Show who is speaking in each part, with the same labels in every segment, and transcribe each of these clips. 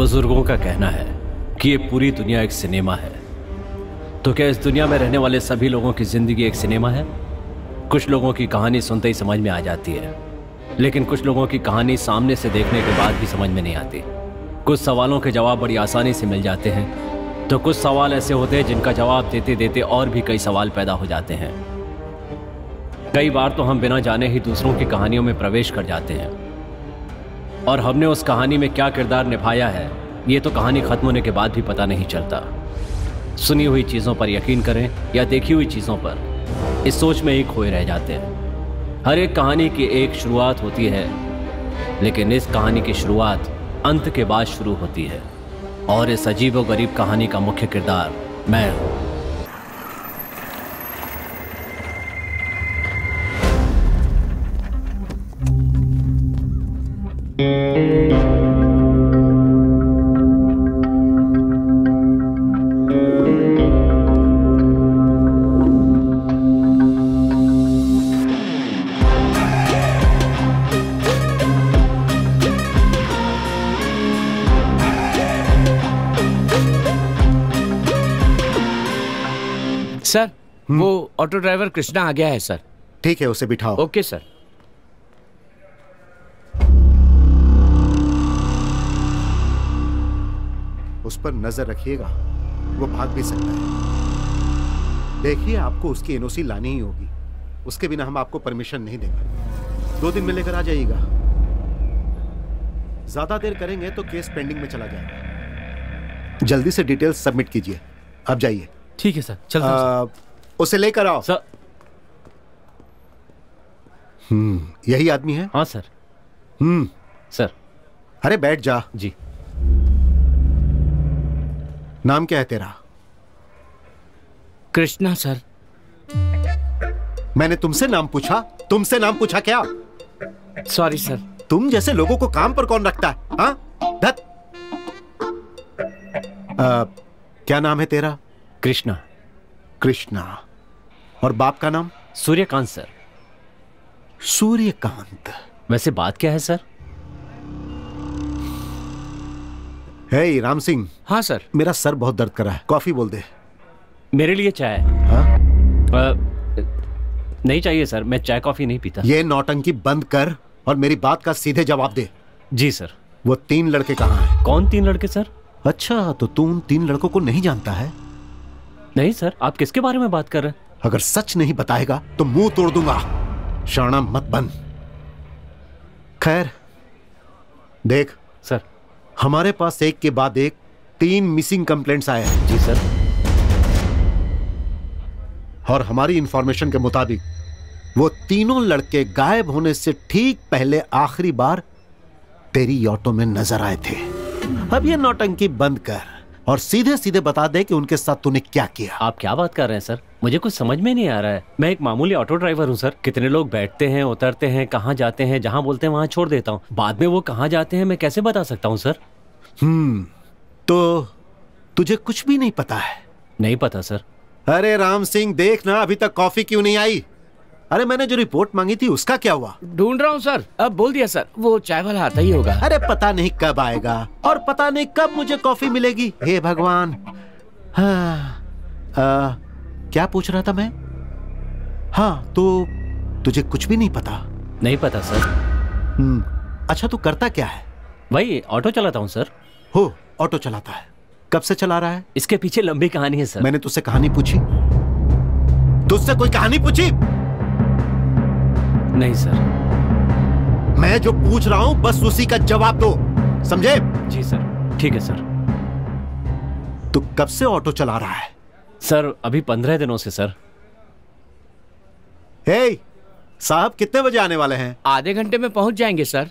Speaker 1: बुजुर्गों का कहना है कि ये पूरी दुनिया एक सिनेमा है। तो क्या इस दुनिया में रहने वाले सभी लोगों की जिंदगी एक सिनेमा है? कुछ लोगों की कहानी सुनते ही समझ में आ जाती है, लेकिन कुछ लोगों की कहानी सामने से देखने के बाद भी समझ में नहीं आती। कुछ सवालों के जवाब बड़ी आसानी से मिल जाते हैं, तो कुछ सवाल ऐसे होते हैं जिनका जवाब देते देते और भी कई सवाल पैदा हो जाते हैं। कई बार तो हम बिना जाने ही दूसरों की कहानियों में प्रवेश कर जाते हैं, और हमने उस कहानी में क्या किरदार निभाया है ये तो कहानी खत्म होने के बाद भी पता नहीं चलता। सुनी हुई चीज़ों पर यकीन करें या देखी हुई चीज़ों पर, इस सोच में ही खोए रह जाते हैं। हर एक कहानी की एक शुरुआत होती है, लेकिन इस कहानी की शुरुआत अंत के बाद शुरू होती है, और इस अजीबोगरीब कहानी का मुख्य किरदार मैं हूँ।
Speaker 2: सर, वो ऑटो ड्राइवर कृष्णा आ गया है सर।
Speaker 3: ठीक है, उसे बिठाओ।
Speaker 2: Okay sir.
Speaker 3: उस पर नजर रखिएगा, वो भाग भी सकता है। देखिए, आपको उसकी एनओसी लानी ही होगी, उसके बिना हम आपको परमिशन नहीं देंगे। 2 दिन में लेकर आ जाइएगा। ज्यादा देर करेंगे तो केस पेंडिंग में चला जाएगा। जल्दी से डिटेल्स सबमिट कीजिए। अब जाइए।
Speaker 4: ठीक है सर, चलता हूं।
Speaker 3: उसे लेकर आओ
Speaker 4: सर।
Speaker 3: यही आदमी है?
Speaker 1: हाँ सर। सर।
Speaker 3: अरे बैठ जा।
Speaker 1: जी।
Speaker 3: नाम क्या है तेरा?
Speaker 2: कृष्णा सर।
Speaker 3: मैंने तुमसे नाम पूछा? तुमसे नाम पूछा क्या?
Speaker 2: Sorry sir.
Speaker 3: तुम जैसे लोगों को काम पर कौन रखता है? हाँ? धत। क्या नाम है तेरा?
Speaker 1: कृष्णा।
Speaker 3: कृष्णा। और बाप का नाम?
Speaker 1: सूर्यकांत सर।
Speaker 3: सूर्यकांत।
Speaker 1: वैसे बात क्या है सर?
Speaker 3: हे राम सिंह।
Speaker 2: हाँ सर।
Speaker 3: मेरा सर बहुत दर्द कर रहा है, कॉफी बोल दे।
Speaker 1: मेरे लिए चाय।
Speaker 3: हाँ?
Speaker 1: नहीं चाहिए सर, मैं चाय कॉफी नहीं पीता।
Speaker 3: ये नौटंकी बंद कर और मेरी बात का सीधे जवाब दे।
Speaker 1: जी सर।
Speaker 3: वो 3 लड़के कहाँ हैं?
Speaker 1: कौन 3 लड़के सर?
Speaker 3: अच्छा, तो तू उन 3 लड़कों को नहीं जानता है?
Speaker 1: नहीं सर, आप किसके बारे में बात कर रहे हैं?
Speaker 3: अगर सच नहीं बताएगा तो मुंह तोड़ दूंगा। शाना मत बन। खैर देख
Speaker 1: सर,
Speaker 3: हमारे पास एक के बाद एक 3 मिसिंग कंप्लेंट्स आए हैं।
Speaker 1: जी सर।
Speaker 3: और हमारी इंफॉर्मेशन के मुताबिक वो तीनों लड़के गायब होने से ठीक पहले आखिरी बार तेरी ऑटो में नजर आए थे। अब ये नौटंकी बंद कर और सीधे सीधे बता दे कि उनके साथ तूने क्या किया।
Speaker 1: आप क्या बात कर रहे हैं सर? मुझे कुछ समझ में नहीं आ रहा है। मैं एक मामूली ऑटो ड्राइवर हूँ सर। कितने लोग बैठते हैं, उतरते हैं, कहाँ जाते हैं, जहाँ बोलते हैं वहाँ छोड़ देता हूँ। बाद में वो कहाँ जाते हैं मैं कैसे बता सकता हूँ सर?
Speaker 3: तो तुझे कुछ भी नहीं पता है?
Speaker 1: नहीं पता सर।
Speaker 3: अरे राम सिंह, देख ना, अभी तक कॉफी क्यों नहीं आई? अरे मैंने जो रिपोर्ट मांगी थी उसका क्या हुआ?
Speaker 2: ढूंढ रहा हूँ सर। अब बोल दिया सर, वो चाय वाला आता ही होगा।
Speaker 3: अरे पता नहीं कब आएगा और पता नहीं कब मुझे कॉफी मिलेगी। हे भगवान। हाँ, क्या पूछ रहा था मैं? हाँ, तो तुझे कुछ भी नहीं पता?
Speaker 1: नहीं पता सर।
Speaker 3: अच्छा, तू करता क्या है?
Speaker 1: भाई ऑटो चलाता हूँ सर।
Speaker 3: हो, ऑटो चलाता है? कब से चला रहा है?
Speaker 1: इसके पीछे लंबी कहानी है सर।
Speaker 3: मैंने तुझसे कहानी पूछी? तुझसे कोई कहानी पूछी?
Speaker 1: नहीं सर।
Speaker 3: मैं जो पूछ रहा हूं बस उसी का जवाब दो, समझे?
Speaker 1: जी सर। ठीक है सर।
Speaker 3: तू कब से ऑटो चला रहा है?
Speaker 1: सर अभी 15 दिनों से सर।
Speaker 3: हे साहब, कितने बजे आने वाले हैं?
Speaker 2: आधे घंटे में पहुंच जाएंगे सर।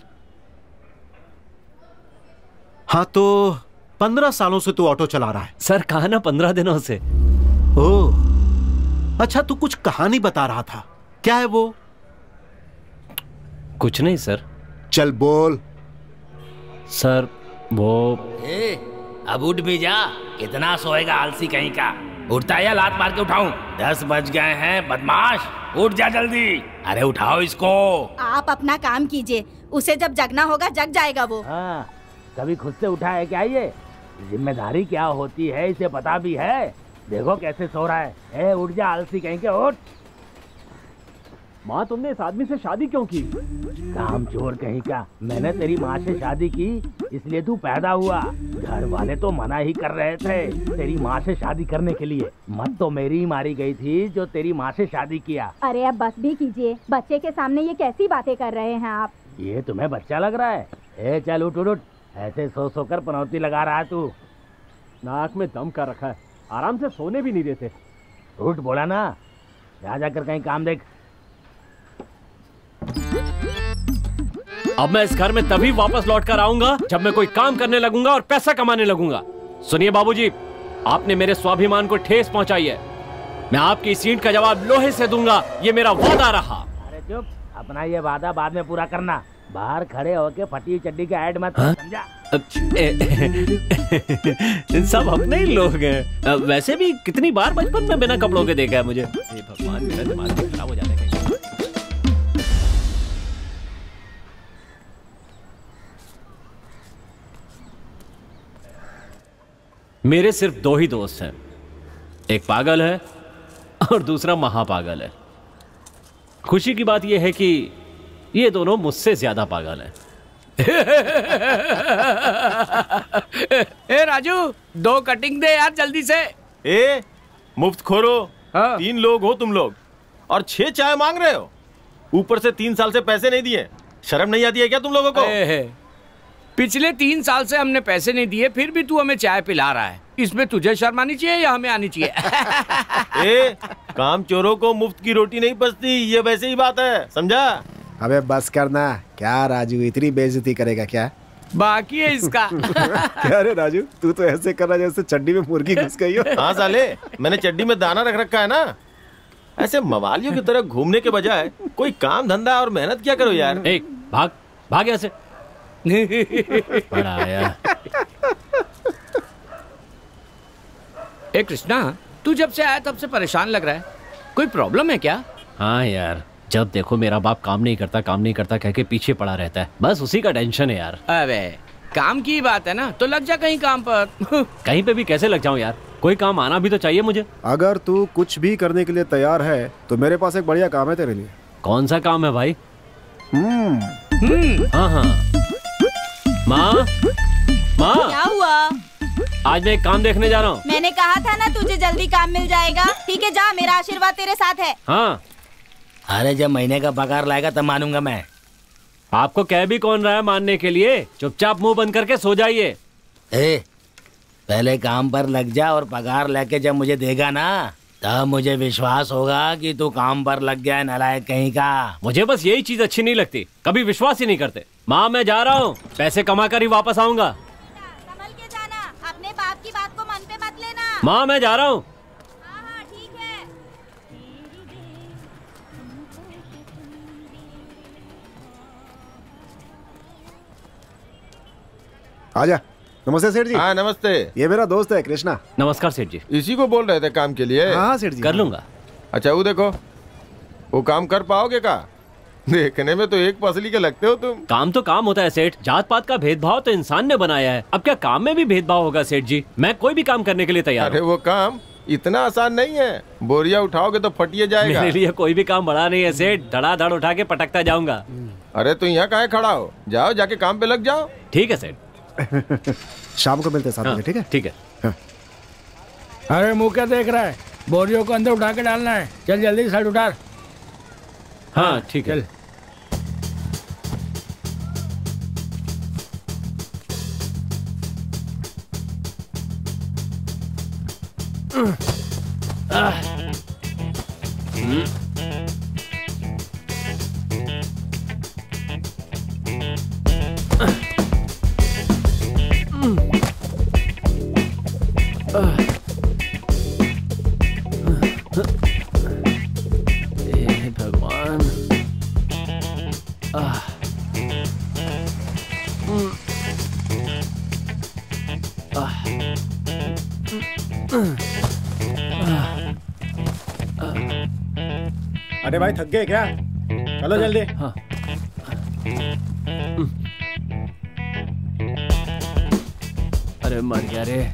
Speaker 3: हाँ, तो 15 सालों से तू ऑटो चला रहा है?
Speaker 1: सर कहा ना 15 दिनों से।
Speaker 3: ओह अच्छा, तू कुछ कहानी बता रहा था, क्या है वो?
Speaker 1: कुछ नहीं सर।
Speaker 3: चल बोल।
Speaker 1: सर वो
Speaker 5: अब उठ भी जा। कितना सोएगा आलसी कहीं का? उठता है या लात मार के उठाऊं? 10 बज गए हैं बदमाश, उठ जा जल्दी। अरे उठाओ इसको।
Speaker 6: आप अपना काम कीजिए, उसे जब जगना होगा जग जाएगा वो।
Speaker 5: कभी खुद से उठा है क्या ये? जिम्मेदारी क्या होती है इसे पता भी है? देखो कैसे सो रहा है। ए उठ जा आलसी कहीं के, उठ।
Speaker 1: माँ तुमने इस आदमी से शादी क्यों की?
Speaker 5: काम चोर कहीं का। मैंने तेरी माँ से शादी की इसलिए तू पैदा हुआ। घर वाले तो मना ही कर रहे थे तेरी माँ से शादी करने के लिए। मत तो मेरी ही मारी गई थी जो तेरी माँ से शादी किया।
Speaker 4: अरे अब बस भी कीजिए, बच्चे के सामने ये कैसी बातें कर रहे हैं आप?
Speaker 5: ये तुम्हें बच्चा लग रहा है? ए चल उठ उठ उठ, ऐसे सो सो कर पनौती लगा रहा है तू।
Speaker 1: नाक में दम कर रखा है, आराम से सोने भी नहीं देते।
Speaker 5: उठ बोला ना, जा जाकर कहीं काम देख।
Speaker 1: अब मैं इस घर में तभी वापस लौट कर आऊंगा जब मैं कोई काम करने लगूंगा और पैसा कमाने लगूंगा। सुनिए बाबूजी, आपने मेरे स्वाभिमान को ठेस पहुंचाई है। मैं आपकी इस ईंट का जवाब लोहे से दूंगा, ये मेरा वादा रहा।
Speaker 5: अरे चुप, अपना ये वादा बाद में पूरा करना। बाहर खड़े होके फटी चड्डी का ऐड मत, समझा?
Speaker 1: सब अपने ही लोग हैं। वैसे भी कितनी बार बचपन में बिना कपड़ों के देखा है मुझे। भगवान, मेरा दिमाग खराब हो जाता है। मेरे सिर्फ दो ही दोस्त हैं, एक पागल है और दूसरा महापागल है। खुशी की बात यह है कि ये दोनों मुझसे ज्यादा पागल हैं।
Speaker 2: ए राजू, 2 कटिंग दे यार जल्दी से।
Speaker 6: ए मुफ्त खोरो,
Speaker 2: हाँ।
Speaker 6: 3 लोग हो तुम लोग और 6 चाय मांग रहे हो। ऊपर से 3 साल से पैसे नहीं दिए। शर्म नहीं आती है क्या तुम लोगों को?
Speaker 2: पिछले 3 साल से हमने पैसे नहीं दिए, फिर भी तू हमें चाय पिला रहा है। इसमें तुझे शर्म आनी चाहिए या हमें आनी चाहिए?
Speaker 6: ए काम चोरों को मुफ्त की रोटी नहीं पचती, ये वैसे ही बात है, समझा?
Speaker 3: अबे बस करना। क्या राजू, इतनी बेइज्जती करेगा क्या?
Speaker 2: बाकी है इसका।
Speaker 3: क्या रे राजू, तू तो ऐसे कर रहा जैसे चड्डी में मुर्गी घुस गई हो।
Speaker 6: हाँ साले, मैंने चड्डी में दाना रख रखा है ना। ऐसे मवालियों की तरह घूमने के बजाय कोई काम धंधा और मेहनत क्या करो यार।
Speaker 1: एक भाग भाग यहाँ से। बड़ा आया।
Speaker 2: ए कृष्णा, तू जब से आया तब से परेशान लग रहा है, कोई प्रॉब्लम है क्या?
Speaker 1: हाँ यार, जब देखो मेरा बाप काम नहीं करता कह के पीछे पड़ा रहता है, बस उसी का टेंशन है यार।
Speaker 2: अबे काम की बात है ना, तो लग जा कहीं काम पर।
Speaker 1: कहीं पे भी कैसे लग जाऊं यार, कोई काम आना भी तो चाहिए मुझे।
Speaker 7: अगर तू कुछ भी करने के लिए तैयार है तो मेरे पास एक बढ़िया काम है तेरे लिए।
Speaker 1: कौन सा काम है भाई? हाँ हाँ। माँ माँ,
Speaker 8: क्या हुआ?
Speaker 1: आज मैं एक काम देखने जा रहा हूँ।
Speaker 8: मैंने कहा था ना तुझे जल्दी काम मिल जाएगा। ठीक है जा, मेरा आशीर्वाद तेरे साथ है।
Speaker 1: हाँ।
Speaker 5: अरे जब महीने का पगार लाएगा तब मानूंगा मैं।
Speaker 1: आपको कह भी कौन रहा है मानने के लिए? चुपचाप मुंह बंद करके सो जाइए।
Speaker 5: पहले काम पर लग जा और पगार लेके जब मुझे देगा ना, तब मुझे विश्वास होगा कि तू काम पर लग गया है, नालायक कहीं का।
Speaker 1: मुझे बस यही चीज अच्छी नहीं लगती, कभी विश्वास ही नहीं करते। माँ मैं जा रहा हूँ, पैसे कमा कर ही वापस आऊंगा।
Speaker 8: संभल के जाना, अपने बाप की बात को मन पे मत लेना।
Speaker 1: माँ मैं जा रहा हूँ।
Speaker 8: हाँ हाँ ठीक है।
Speaker 7: आजा। नमस्ते सेठ जी।
Speaker 6: हाँ नमस्ते।
Speaker 7: ये मेरा दोस्त है कृष्णा।
Speaker 1: नमस्कार सेठ जी।
Speaker 6: इसी को बोल रहे थे काम के लिए?
Speaker 7: हाँ सेठ जी,
Speaker 1: कर लूंगा।
Speaker 6: अच्छा वो देखो, वो काम कर पाओगे का? देखने में तो एक पसली के लगते हो तुम।
Speaker 1: काम तो काम होता है सेठ, जात पात का भेदभाव तो इंसान ने बनाया है, अब क्या काम में भी भेदभाव होगा सेठ जी? मैं कोई भी काम करने के लिए तैयार
Speaker 6: अरे
Speaker 1: हूँ।
Speaker 6: वो काम इतना आसान नहीं है, बोरिया उठाओगे तो फटिए जाएगा।
Speaker 1: मेरे लिए कोई भी काम बड़ा नहीं है सेठ, धड़ाधड़ उठा के पटकता जाऊंगा।
Speaker 6: अरे तो यहाँ काहे खड़ा हो, जाओ जाके काम पे लग जाओ।
Speaker 1: ठीक है सेठ।
Speaker 7: शाम को मिलते हैं 7
Speaker 1: हाँ,
Speaker 7: बजे, ठीक है?
Speaker 1: ठीक है।
Speaker 9: अरे मुंह क्या देख रहा है? बोरियों को अंदर उठा के डालना है। चल जल्दी शर्ट उतार।
Speaker 1: हाँ ठीक है। भगवान।
Speaker 7: अरे भाई थक गए क्या? चलो जल्दी।
Speaker 1: हाँ। अरे मर गया रे।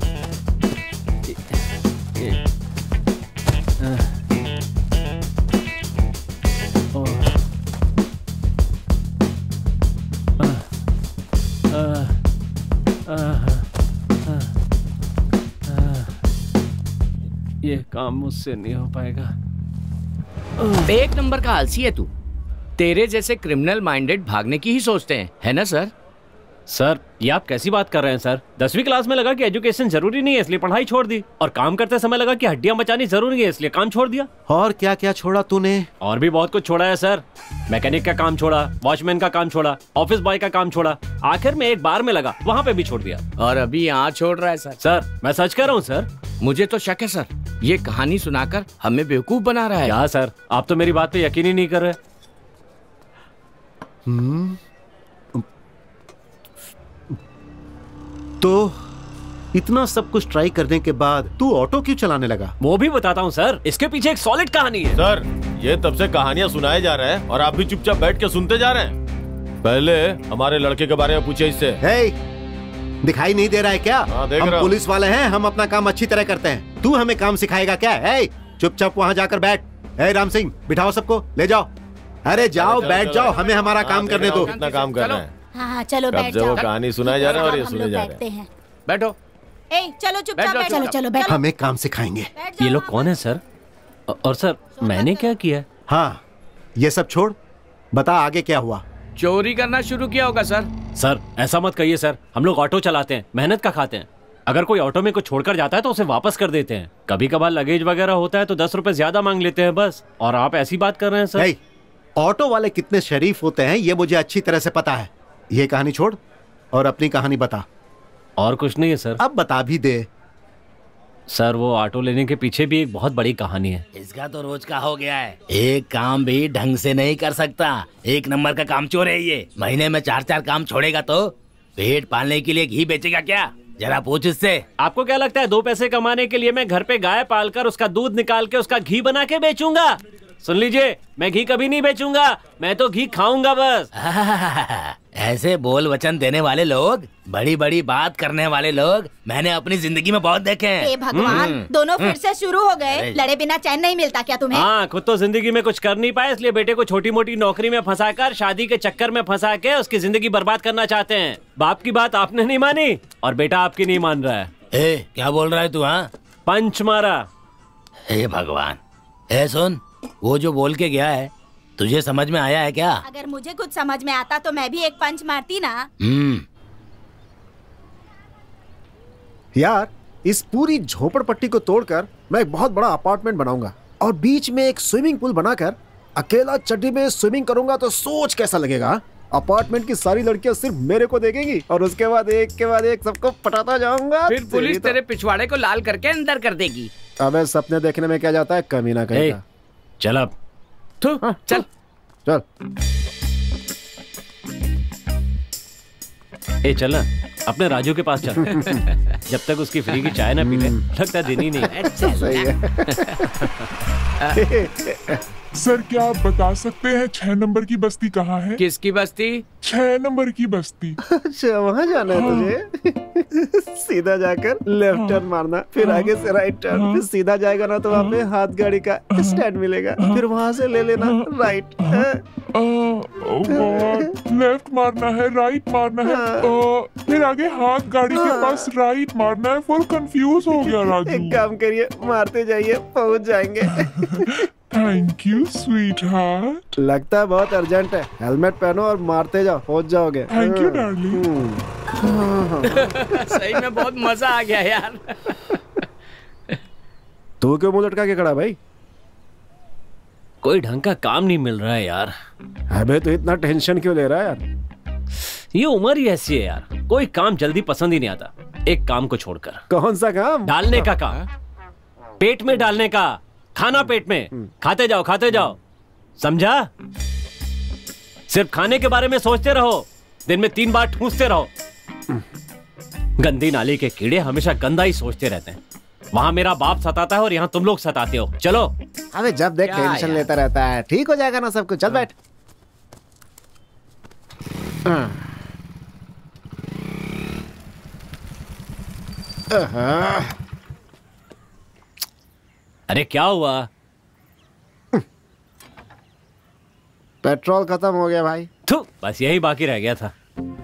Speaker 1: ये काम मुझसे नहीं हो पाएगा।
Speaker 2: एक नंबर का आलसी है तू। तेरे जैसे क्रिमिनल माइंडेड भागने की ही सोचते हैं, है ना सर?
Speaker 1: सर ये आप कैसी बात कर रहे हैं सर? 10वीं क्लास में लगा कि एजुकेशन जरूरी नहीं है इसलिए पढ़ाई छोड़ दी, और काम करते समय लगा कि हड्डियां बचानी जरूरी है इसलिए काम छोड़ दिया।
Speaker 3: और क्या क्या छोड़ा तूने?
Speaker 1: और भी बहुत कुछ छोड़ा है सर। मैकेनिक का काम छोड़ा, वॉचमैन का काम छोड़ा, ऑफिस बॉय का काम छोड़ा, आखिर में एक बार में लगा वहाँ पे भी छोड़ दिया।
Speaker 2: और अभी यहाँ छोड़ रहा है सर?
Speaker 1: सर मैं सच कह रहा हूँ सर।
Speaker 2: मुझे तो शक है सर, ये कहानी सुनाकर हमें बेवकूफ बना रहा है।
Speaker 1: क्या सर, आप तो मेरी बात पे यकीन ही नहीं कर रहे।
Speaker 3: तो इतना सब कुछ ट्राई करने के बाद तू ऑटो क्यों चलाने लगा?
Speaker 1: वो भी बताता हूँ सर, इसके पीछे एक सॉलिड कहानी है।
Speaker 6: सर ये तब से कहानियां सुनाए जा रहे हैं और आप भी चुपचाप बैठ के सुनते जा रहे हैं। पहले हमारे लड़के के बारे में पूछे इससे।
Speaker 3: दिखाई नहीं दे रहा है क्या?
Speaker 6: देख
Speaker 3: हम
Speaker 6: रहा
Speaker 3: पुलिस वाले हैं, हम अपना काम अच्छी तरह करते हैं। तू हमें काम सिखाएगा क्या? चुपचाप वहाँ जाकर बैठ। राम सिंह बिठाओ सबको, ले जाओ। अरे जाओ बैठ जाओ, हमें हमारा काम करने दो।
Speaker 6: कितना काम करना है?
Speaker 8: हाँ चलो बैठ
Speaker 6: वो
Speaker 8: जाओ।
Speaker 6: कहानी सुनाई जा रहा है और ये सुने जा रहे हैं।
Speaker 2: बैठो।
Speaker 8: चलो चुपचाप बैठो। चलो चलो बैठो।
Speaker 3: हमें काम सिखाएंगे।
Speaker 1: ये लोग कौन है सर? और सर मैंने क्या किया?
Speaker 3: हाँ ये सब छोड़, बता आगे क्या हुआ?
Speaker 2: चोरी करना शुरू किया होगा सर।
Speaker 1: सर ऐसा मत कहिए सर, हम लोग ऑटो चलाते हैं, मेहनत का खाते हैं। अगर कोई ऑटो में कुछ छोड़कर जाता है तो उसे वापस कर देते हैं। कभी कभार लगेज वगैरह होता है तो 10 रुपए ज्यादा मांग लेते हैं बस। और आप ऐसी बात कर रहे हैं सर?
Speaker 3: ऑटो वाले कितने शरीफ होते हैं ये मुझे अच्छी तरह से पता है। ये कहानी छोड़ और अपनी कहानी बता।
Speaker 1: और कुछ नहीं है सर।
Speaker 3: अब बता भी दे।
Speaker 1: सर वो ऑटो लेने के पीछे भी एक बहुत बड़ी कहानी है।
Speaker 5: इसका तो रोज का हो गया है, एक काम भी ढंग से नहीं कर सकता। एक नंबर का काम चोर है ये। महीने में 4-4 काम छोड़ेगा तो पेट पालने के लिए घी बेचेगा क्या? जरा पूछ इससे।
Speaker 1: आपको क्या लगता है 2 पैसे कमाने के लिए मैं घर पे गाय पालकर उसका दूध निकाल के उसका घी बना के बेचूंगा? सुन लीजिए, मैं घी कभी नहीं बेचूंगा, मैं तो घी खाऊंगा बस।
Speaker 5: ऐसे बोल वचन देने वाले लोग, बड़ी बड़ी बात करने वाले लोग मैंने अपनी जिंदगी में बहुत देखे हैं।
Speaker 8: हे भगवान, दोनों फिर से शुरू हो गए। लड़े बिना चैन नहीं मिलता क्या तुम्हें?
Speaker 1: हाँ, खुद तो जिंदगी में कुछ कर नहीं पाए इसलिए बेटे को छोटी मोटी नौकरी में फंसाकर शादी के चक्कर में फंसा के उसकी जिंदगी बर्बाद करना चाहते हैं। बाप की बात आपने नहीं मानी और बेटा आपकी नहीं मान रहा है।
Speaker 5: क्या बोल रहा है तू? हाँ
Speaker 1: पंच मारा।
Speaker 5: हे भगवान। सुन, वो जो बोल के गया है तुझे समझ में आया है क्या?
Speaker 8: अगर मुझे कुछ समझ में आता तो मैं भी एक पंच मारती ना।
Speaker 7: यार इस पूरी झोपड़पट्टी को तोड़कर मैं एक बहुत बड़ा अपार्टमेंट बनाऊंगा और बीच में एक स्विमिंग पूल बनाकर अकेला चड्डी में स्विमिंग करूंगा तो सोच कैसा लगेगा? अपार्टमेंट की सारी लड़कियां सिर्फ मेरे को देखेंगी और उसके बाद एक के बाद एक सबको पटाता जाऊंगा।
Speaker 2: फिर पुलिस तेरे पिछवाड़े को लाल करके अंदर कर देगी।
Speaker 7: अबे सपने देखने में क्या जाता है कमीना कहेगा।
Speaker 1: चल अब
Speaker 2: चल
Speaker 7: चल।
Speaker 1: चल ना अपने राजू के पास चल। जब तक उसकी फ्री की चाय ना पी ले लगता दिन ही नहीं।
Speaker 7: सही है।
Speaker 10: सर क्या आप बता सकते हैं 6 नंबर की बस्ती कहाँ है?
Speaker 2: किसकी बस्ती?
Speaker 10: 6 नंबर की बस्ती।
Speaker 7: अच्छा वहाँ जाना है तुझे? सीधा जाकर लेफ्ट टर्न मारना, फिर आगे से राइट टर्न, फिर सीधा जाएगा ना तो वहाँ पे हाथ गाड़ी का स्टैंड मिलेगा, फिर वहाँ से ले लेना राइट।
Speaker 10: लेफ्ट मारना है, राइट मारना है, फिर आगे हाथ गाड़ी के पास राइट मारना है। फुल कंफ्यूज हो गया राजू।
Speaker 7: एक काम करिए, मारते जाइए, पहुँच जाएंगे।
Speaker 10: Thank you sweetheart.
Speaker 7: लगता है बहुत अर्जेंट है। हेलमेट पहनो और मारते जाओ, पहुंच जाओगे।
Speaker 10: Thank you darling.
Speaker 2: सही में बहुत मजा आ गया यार।
Speaker 7: तू क्यों मुंह लटका के खड़ा भाई?
Speaker 1: कोई ढंग का काम नहीं मिल रहा है यार।
Speaker 7: अबे तो इतना टेंशन क्यों ले रहा है यार?
Speaker 1: ये उम्र ही ऐसी है यार, कोई काम जल्दी पसंद ही नहीं आता। एक काम को छोड़कर।
Speaker 7: कौन सा काम?
Speaker 1: डालने का काम, पेट में डालने का। खाना पेट में, खाते जाओ, समझा? सिर्फ खाने के बारे में सोचते रहो, दिन में 3 बार ठूंसते रहो। गंदी नाली के कीड़े हमेशा गंदा ही सोचते रहते हैं। वहां मेरा बाप सताता है और यहाँ तुम लोग सताते हो। चलो।
Speaker 7: अबे जब देख टेंशन लेता रहता है, ठीक हो जाएगा ना सब कुछ। चल बैठ।
Speaker 1: अरे क्या हुआ?
Speaker 7: पेट्रोल खत्म हो गया भाई।
Speaker 1: बस यही बाकी रह गया था।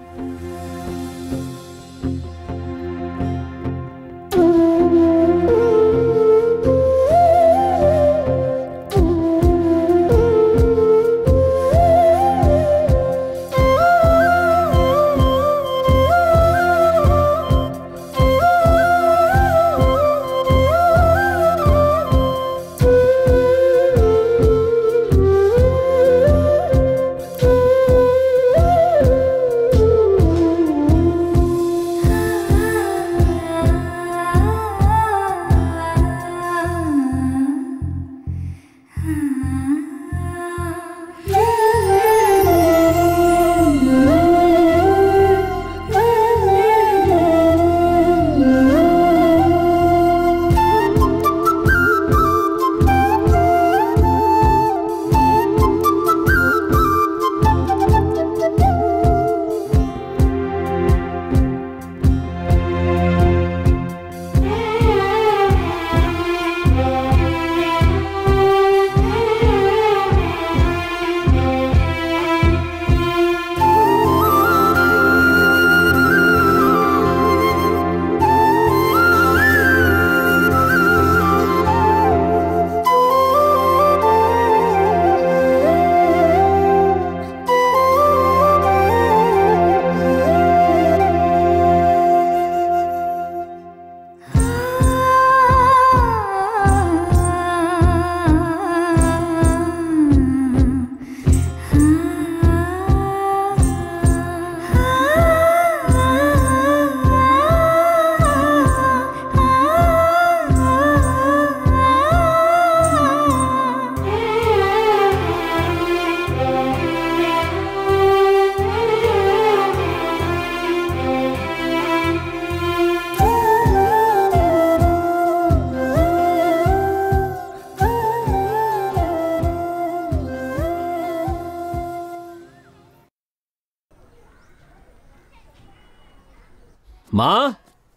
Speaker 1: माँ,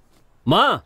Speaker 1: माँ,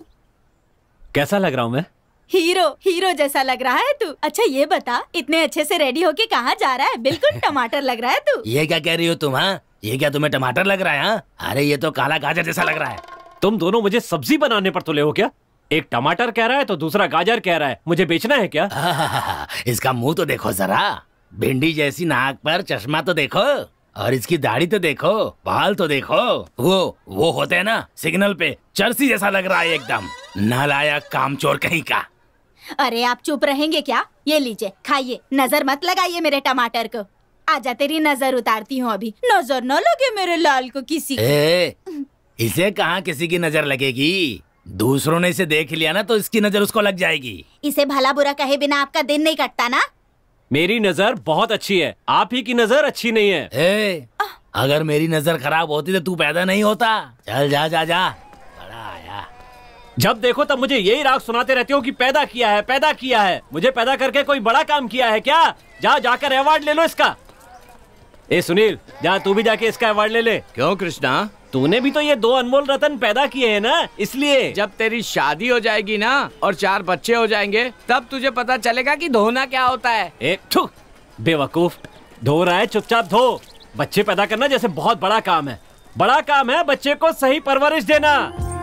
Speaker 1: कैसा लग रहा हूँ मैं?
Speaker 8: हीरो हीरो जैसा लग रहा है तू। अच्छा ये बता, इतने अच्छे से रेडी होके कहाँ जा रहा है? बिल्कुल टमाटर लग रहा है तू।
Speaker 5: ये क्या कह रही हो तुम? हाँ, ये क्या तुम्हें टमाटर लग रहा है? हाँ, अरे ये तो काला गाजर जैसा लग रहा है।
Speaker 1: तुम दोनों मुझे सब्जी बनाने पर तुले हो क्या? एक टमाटर कह रहा है तो दूसरा गाजर कह रहा है। मुझे बेचना है क्या?
Speaker 5: इसका मुंह तो देखो जरा, भिंडी जैसी नाक पर चश्मा तो देखो, और इसकी दाढ़ी तो देखो, बाल तो देखो। वो होते हैं ना सिग्नल पे, चर्सी जैसा लग रहा है एकदम। नालायक कामचोर कहीं का।
Speaker 8: अरे आप चुप रहेंगे क्या? ये लीजिए खाइए, नजर मत लगाइए मेरे टमाटर को। आजा तेरी नजर उतारती हूँ अभी। नजर न लगे मेरे लाल को किसी की।
Speaker 5: इसे कहाँ किसी की नजर लगेगी? दूसरों ने इसे देख लिया ना तो इसकी नजर उसको लग जाएगी।
Speaker 8: इसे भला बुरा कहे बिना आपका दिन नहीं कटता ना?
Speaker 1: मेरी नजर बहुत अच्छी है, आप ही की नजर अच्छी नहीं है।
Speaker 5: अगर मेरी नजर खराब होती तो तू पैदा नहीं होता। चल जा जा जा। बड़ा आया।
Speaker 1: जब देखो तब मुझे यही राग सुनाते रहते हो कि पैदा किया है, पैदा किया है। मुझे पैदा करके कोई बड़ा काम किया है क्या? जाकर अवार्ड ले लो इसका। ए सुनील, जा तू भी जाके इसका अवार्ड ले ले।
Speaker 2: क्यों कृष्णा?
Speaker 1: तूने भी तो ये 2 अनमोल रतन पैदा किए हैं ना, इसलिए।
Speaker 2: जब तेरी शादी हो जाएगी ना और 4 बच्चे हो जाएंगे, तब तुझे पता चलेगा कि धोना क्या होता है।
Speaker 1: बेवकूफ, धो रहा है चुपचाप धो। बच्चे पैदा करना जैसे बहुत बड़ा काम है। बड़ा काम है बच्चे को सही परवरिश देना।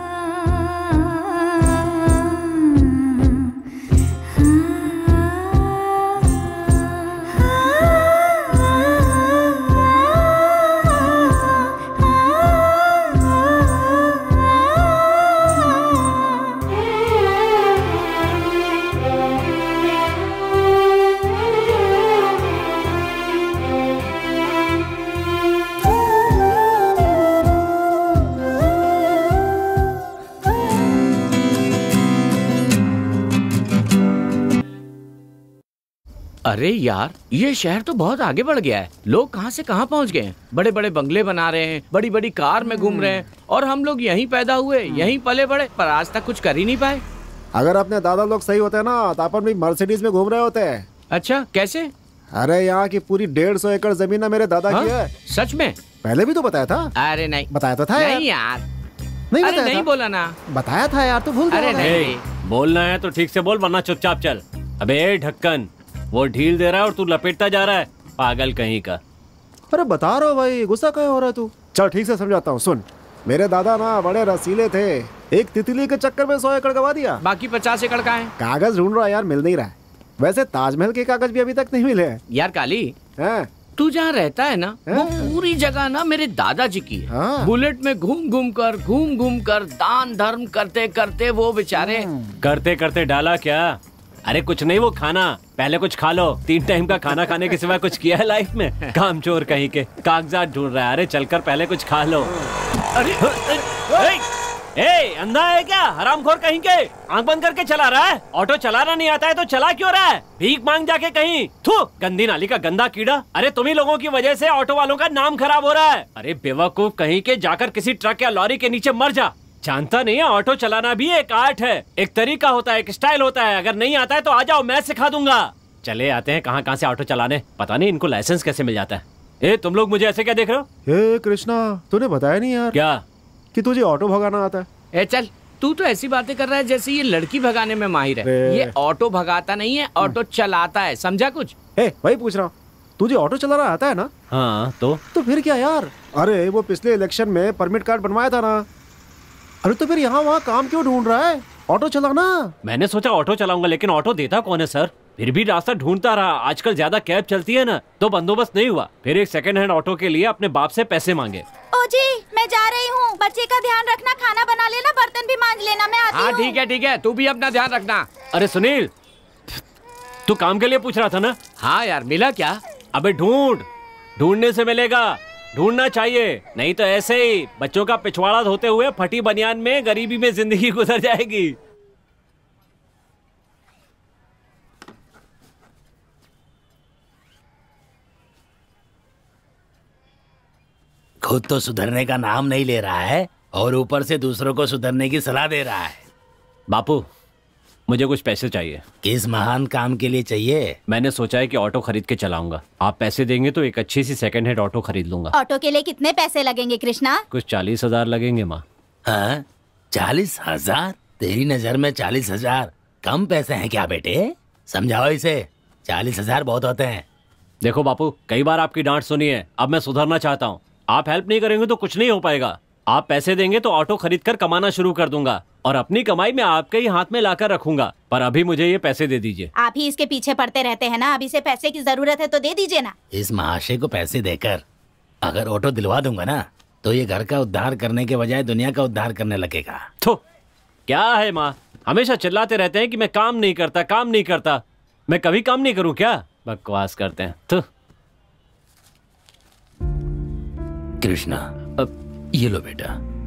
Speaker 2: अरे यार, ये शहर तो बहुत आगे बढ़ गया है। लोग कहाँ से कहाँ पहुँच गए हैं। बड़े बड़े बंगले बना रहे हैं, बड़ी बड़ी कार में घूम रहे हैं, और हम लोग यहीं पैदा हुए, यहीं पले बड़े, पर आज तक कुछ कर ही नहीं पाए।
Speaker 7: अगर अपने दादा लोग सही होते हैं ना तो अपन भी मर्सिडीज में घूम रहे होते हैं।
Speaker 2: अच्छा, कैसे?
Speaker 7: अरे यहाँ की पूरी 150 एकड़ जमीन ना मेरे दादा की है।
Speaker 2: सच में?
Speaker 7: पहले भी तो बताया था।
Speaker 2: अरे नहीं,
Speaker 7: बताया तो था
Speaker 2: नहीं यार।
Speaker 7: नहीं
Speaker 2: अरे
Speaker 7: बताया
Speaker 2: नहीं
Speaker 7: था?
Speaker 2: बोला ना।
Speaker 7: बताया था यार, तू भूल गया
Speaker 2: अरे
Speaker 7: होगा।
Speaker 2: नहीं।
Speaker 1: बोलना है तो ठीक से बोल, वरना चुपचाप चल। अबे ढक्कन, वो ढील दे रहा है और तू लपेटता जा रहा है, पागल कहीं का।
Speaker 7: अरे बता रहा हूँ भाई, गुस्सा क्यों हो रहा है तू? चल ठीक से समझाता हूँ, सुन। मेरे दादा ना बड़े रसीले थे, एक तितली के चक्कर में 100 एकड़ गवा दिया।
Speaker 2: बाकी 50 एकड़ का है।
Speaker 7: कागज ढूंढ रहा है यार, मिल नहीं रहा है। वैसे ताजमहल के कागज भी अभी तक नहीं मिले हैं।
Speaker 2: यार काली,
Speaker 7: हैं?
Speaker 2: तू जहाँ रहता है ना, वो पूरी जगह ना मेरे दादाजी की है। बुलेट में घूम घूम कर दान धर्म करते करते वो बेचारे
Speaker 1: करते करते डाला क्या? अरे कुछ नहीं, वो खाना पहले कुछ खा लो। 3 टाइम का खाना खाने के सिवा कुछ किया है लाइफ में? कामचोर कहीं के, कागजात ढूंढ रहा है। अरे चलकर पहले कुछ खा लो। अरे ए, अंधा है क्या? हरामखोर कहीं के, आंख बंद करके चला रहा है। ऑटो चलाना नहीं आता है तो चला क्यों रहा है? भीख मांग जाके कहीं। थू, गंदी नाली का गंदा कीड़ा। अरे तुम्ही लोगों की वजह से ऑटो वालों का नाम खराब हो रहा है। अरे बेवकूफ कहीं के, जाकर किसी ट्रक या लॉरी के नीचे मर जा। जानता नहीं है, ऑटो चलाना भी एक आर्ट है, एक तरीका होता है, एक स्टाइल होता है। अगर नहीं आता है तो आ जाओ, मैं सिखा दूंगा। चले आते हैं कहाँ से ऑटो चलाने, पता नहीं इनको लाइसेंस कैसे मिल जाता है। ए, तुम लोग मुझे ऐसे क्या देख रहे हो?
Speaker 7: हे कृष्णा, तूने बताया नहीं यार
Speaker 1: क्या
Speaker 7: कि तुझे ऑटो भगाना आता है?
Speaker 2: ए चल, तू तो ऐसी बातें कर रहा है जैसे ये लड़की भगाने में माहिर है। ये ऑटो भगाता नहीं है, ऑटो चलाता है, समझा कुछ?
Speaker 7: वही पूछ रहा हूँ, तुझे ऑटो चलाना आता है ना?
Speaker 1: हाँ तो
Speaker 7: फिर क्या यार? अरे वो पिछले इलेक्शन में परमिट कार्ड बनवाया था ना। अरे तो फिर यहाँ वहाँ काम क्यों ढूंढ रहा है? ऑटो चलाना।
Speaker 1: मैंने सोचा ऑटो चलाऊंगा, लेकिन ऑटो देता कौन है सर? फिर भी रास्ता ढूंढता रहा। आजकल ज्यादा कैब चलती है ना, तो बंदोबस्त नहीं हुआ। फिर एक सेकंड हैंड ऑटो के लिए अपने बाप से पैसे मांगे।
Speaker 8: ओ जी, मैं जा रही हूँ। बच्चे का ध्यान रखना, खाना बना लेना, बर्तन भी मांज लेना, मैं आती हूँ।
Speaker 2: हाँ ठीक है, तू भी अपना ध्यान रखना।
Speaker 1: अरे सुनील, तू काम के लिए पूछ रहा था ना?
Speaker 2: हाँ यार, मिला क्या?
Speaker 1: अबे ढूंढने से मिलेगा, ढूंढना चाहिए, नहीं तो ऐसे ही बच्चों का पिछवाड़ा धोते हुए फटी बनियान में गरीबी में जिंदगी गुजर जाएगी।
Speaker 5: खुद तो सुधरने का नाम नहीं ले रहा है और ऊपर से दूसरों को सुधरने की सलाह दे रहा है।
Speaker 1: बापू, मुझे कुछ पैसे चाहिए।
Speaker 5: किस महान काम के लिए चाहिए?
Speaker 1: मैंने सोचा है कि ऑटो खरीद के चलाऊंगा। आप पैसे देंगे तो एक अच्छी सी सेकंड हैंड ऑटो खरीद लूंगा।
Speaker 8: ऑटो के लिए कितने पैसे लगेंगे कृष्णा?
Speaker 1: कुछ 40,000 लगेंगे माँ।
Speaker 5: हाँ, 40,000? तेरी नजर में 40,000 कम पैसे हैं क्या बेटे? समझाओ इसे, 40,000 बहुत होते हैं।
Speaker 1: देखो बापू, कई बार आपकी डांट सुनी है, अब मैं सुधरना चाहता हूँ। आप हेल्प नहीं करेंगे तो कुछ नहीं हो पाएगा। आप पैसे देंगे तो ऑटो खरीद कर कमाना शुरू कर दूंगा और अपनी कमाई में आपके ही हाथ में लाकर रखूंगा। पर अभी मुझे ये पैसे दे दीजिए।
Speaker 8: आप ही इसके पीछे पड़ते रहते हैं ना, अभी से पैसे की जरूरत है तो दे दीजिए ना।
Speaker 5: इस महाशय को पैसे देकर अगर ऑटो दिलवा दूंगा ना, तो ये घर का उद्धार करने के बजाय दुनिया का उद्धार करने लगेगा।
Speaker 1: तो क्या है माँ, हमेशा चिल्लाते रहते हैं कि मैं काम नहीं करता। मैं कभी काम नहीं करूँ क्या? बकवास करते हैं। तो
Speaker 5: कृष्णा, अब ये लो बेटा,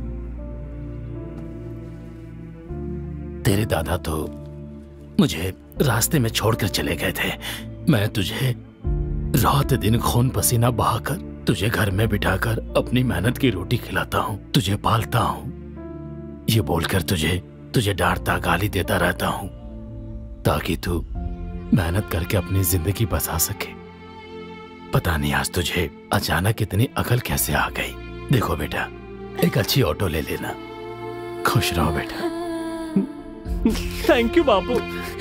Speaker 5: तेरे दादा तो मुझे रास्ते में छोड़कर चले गए थे। मैं तुझे रात दिन खून पसीना बहाकर तुझे घर में बिठाकर अपनी मेहनत की रोटी खिलाता हूँ, तुझे पालता हूँ, ये बोलकर तुझे डांटता गाली देता रहता हूँ ताकि तू मेहनत करके अपनी जिंदगी बसा सके। पता नहीं आज तुझे अचानक इतनी अकल कैसे आ गई। देखो बेटा, एक अच्छी ऑटो ले लेना। खुश रहो बेटा।
Speaker 1: थैंक यू बापू।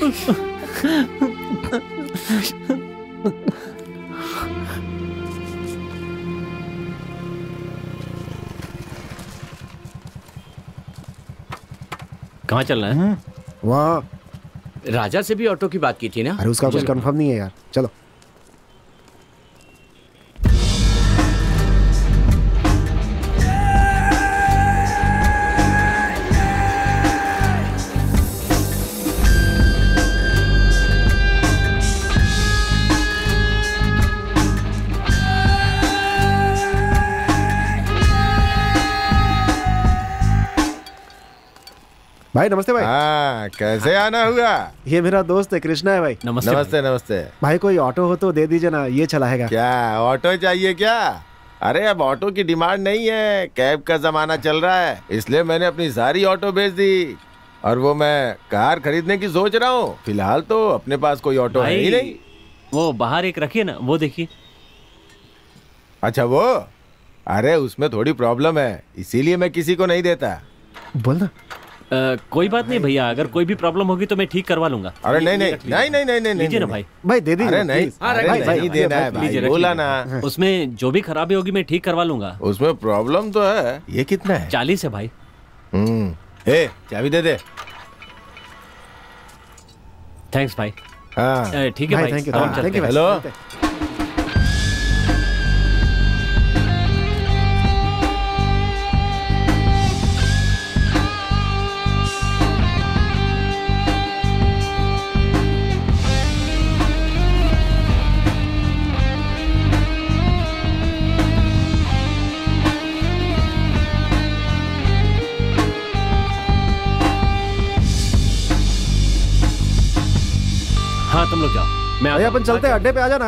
Speaker 1: कहाँ चल रहा है?
Speaker 7: वहाँ।
Speaker 2: राजा से भी ऑटो की बात की थी ना?
Speaker 7: अरे उसका कुछ कंफर्म नहीं है यार, चलो। भाई नमस्ते भाई।
Speaker 6: हाँ, कैसे आना हुआ?
Speaker 7: ये मेरा दोस्त है, कृष्णा है भाई।
Speaker 6: नमस्ते।
Speaker 7: भाई कोई ऑटो हो तो दे दीजिए ना, ये चलाएगा।
Speaker 6: क्या ऑटो चाहिए क्या? अरे अब ऑटो की डिमांड नहीं है, कैब का जमाना चल रहा है, इसलिए मैंने अपनी सारी ऑटो बेच दी और वो मैं कार खरीदने की सोच रहा हूँ। फिलहाल तो अपने पास कोई ऑटो है ही नहीं।
Speaker 1: वो बाहर एक रखिए ना, वो देखिए।
Speaker 6: अच्छा वो? अरे उसमें थोड़ी प्रॉब्लम है, इसीलिए मैं किसी को नहीं देता।
Speaker 7: बोलना।
Speaker 1: कोई बात नहीं भैया, अगर कोई भी प्रॉब्लम होगी तो मैं ठीक करवा लूंगा।
Speaker 6: अरे नहीं नहीं नहीं नहीं नहीं नहीं
Speaker 1: लीजिए ना भाई।
Speaker 7: भाई दे दीजिए।
Speaker 6: अरे नहीं, नहीं देना है भाई, बोला ना।
Speaker 1: उसमें जो भी खराबी होगी मैं ठीक करवा लूंगा।
Speaker 6: उसमें प्रॉब्लम तो है। ये कितना है?
Speaker 1: 40 है भाई।
Speaker 6: ए, चाबी दे दे।
Speaker 1: थैंक्स भाई।
Speaker 6: हाँ
Speaker 1: ठीक है भाई,
Speaker 7: थैंक यू।
Speaker 6: हेलो।
Speaker 1: हाँ तुम लोग जाओ, मैं
Speaker 7: भाई अपन चलते हैं, अड्डे पे आ जाना।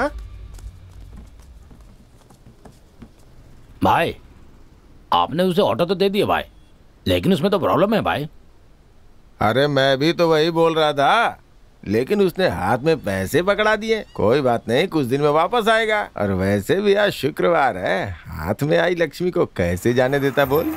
Speaker 5: भाई आपने उसे ऑटो तो दे दिया भाई, लेकिन उसमें तो प्रॉब्लम है भाई।
Speaker 6: अरे मैं भी तो वही बोल रहा था, लेकिन उसने हाथ में पैसे पकड़ा दिए। कोई बात नहीं, कुछ दिन में वापस आएगा। और वैसे भी आज शुक्रवार है, हाथ में आई लक्ष्मी को कैसे जाने देता बोल।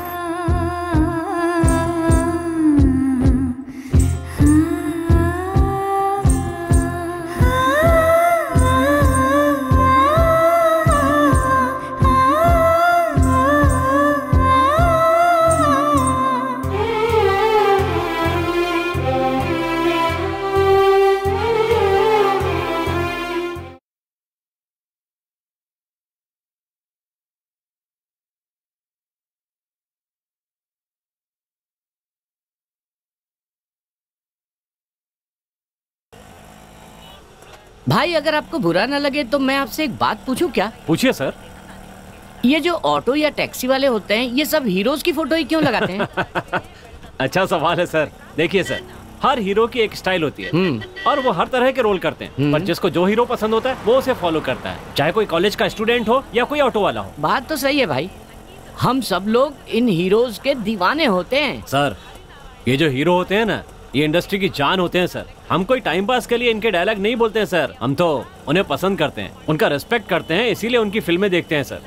Speaker 2: भाई अगर आपको बुरा ना लगे तो मैं आपसे एक बात पूछूं क्या?
Speaker 1: पूछिए सर।
Speaker 2: ये जो ऑटो या टैक्सी वाले होते हैं, ये सब हीरोज की फोटो ही क्यों लगाते हैं?
Speaker 1: अच्छा सवाल है सर। देखिए सर, हर हीरो की एक स्टाइल होती है और वो हर तरह के रोल करते हैं, पर जिसको जो हीरो पसंद होता है वो उसे फॉलो करता है, चाहे कोई कॉलेज का स्टूडेंट हो या कोई ऑटो वाला हो।
Speaker 2: बात तो सही है भाई, हम सब लोग इन हीरोज के दीवाने होते हैं।
Speaker 1: सर ये जो हीरो होते हैं ना, ये इंडस्ट्री की जान होते हैं सर। हम कोई टाइम पास के लिए इनके डायलॉग नहीं बोलते हैं सर, हम तो उन्हें पसंद करते हैं, उनका रिस्पेक्ट करते हैं, इसीलिए उनकी फिल्में देखते हैं सर।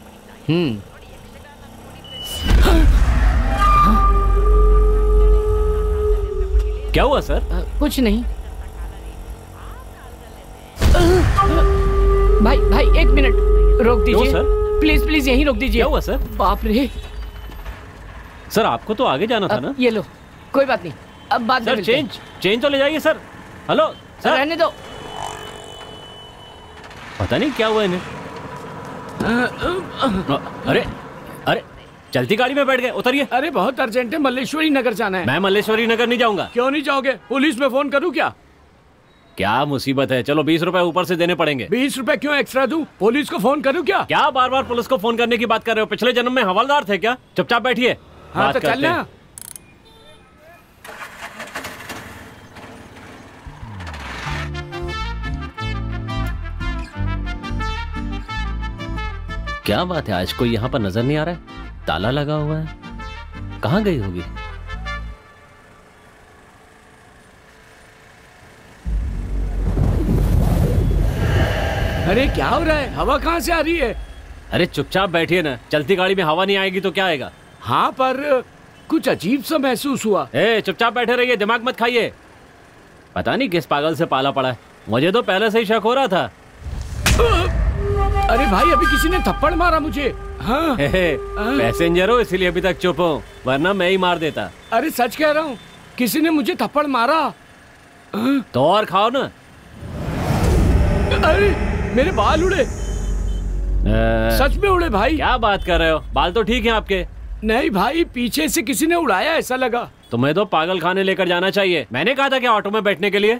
Speaker 1: क्या हुआ सर?
Speaker 2: कुछ नहीं। भाई भाई एक मिनट रोक दीजिए
Speaker 1: सर,
Speaker 2: प्लीज प्लीज यहीं रोक दीजिए।
Speaker 1: क्या हुआ सर?
Speaker 2: बाप रे
Speaker 1: सर, आपको तो आगे जाना था ना।
Speaker 2: ये लो, कोई बात नहीं, अब बाद में मिलते हैं।
Speaker 1: चेंज तो ले जाइए सर। हेलो सर,
Speaker 2: रहने दो।
Speaker 1: पता नहीं क्या हुआ इन्हें। अरे अरे, चलती गाड़ी में बैठ गए, उतरिए।
Speaker 9: अरे बहुत अर्जेंट है, मल्लेश्वरी नगर जाना है।
Speaker 1: मैं मल्लेश्वरी नगर नहीं जाऊंगा।
Speaker 9: क्यों नहीं जाओगे? पुलिस में फोन करूं क्या?
Speaker 1: क्या मुसीबत है? चलो 20 रुपए ऊपर से देने पड़ेंगे।
Speaker 9: 20 रुपए क्यों एक्स्ट्रा दूं? पुलिस को फोन करूं क्या?
Speaker 1: क्या बार बार पुलिस को फोन करने की बात कर रहे हो? पिछले जन्म में हवलदार थे क्या? चुपचाप बैठिए।
Speaker 9: हाँ तो चलना।
Speaker 1: क्या बात है, आज कोई यहाँ पर नजर नहीं आ रहा है? ताला लगा हुआ है, कहाँ गई होगी?
Speaker 9: अरे क्या हो रहा है? हवा कहाँ से आ रही है?
Speaker 1: अरे चुपचाप बैठिए ना, चलती गाड़ी में हवा नहीं आएगी तो क्या आएगा?
Speaker 9: हाँ पर कुछ अजीब सा महसूस हुआ।
Speaker 1: चुपचाप बैठे रहिए, दिमाग मत खाइए। पता नहीं किस पागल से पाला पड़ा है, मुझे तो पहले से ही शक हो रहा था।
Speaker 9: अरे भाई अभी किसी ने थप्पड़ मारा मुझे। हाँ।
Speaker 1: पैसेंजर हो इसीलिए अभी तक चुप हो, वरना मैं ही मार देता।
Speaker 9: अरे सच कह रहा हूँ, किसी ने मुझे थप्पड़ मारा।
Speaker 1: तो और खाओ ना।
Speaker 9: अरे मेरे बाल उड़े। सच में उड़े भाई।
Speaker 1: क्या बात कर रहे हो? बाल तो ठीक हैं आपके।
Speaker 9: नहीं भाई, पीछे से किसी ने उड़ाया ऐसा लगा।
Speaker 1: तुम्हें तो पागल खाने लेकर जाना चाहिए। मैंने कहा था क्या ऑटो में बैठने के लिए?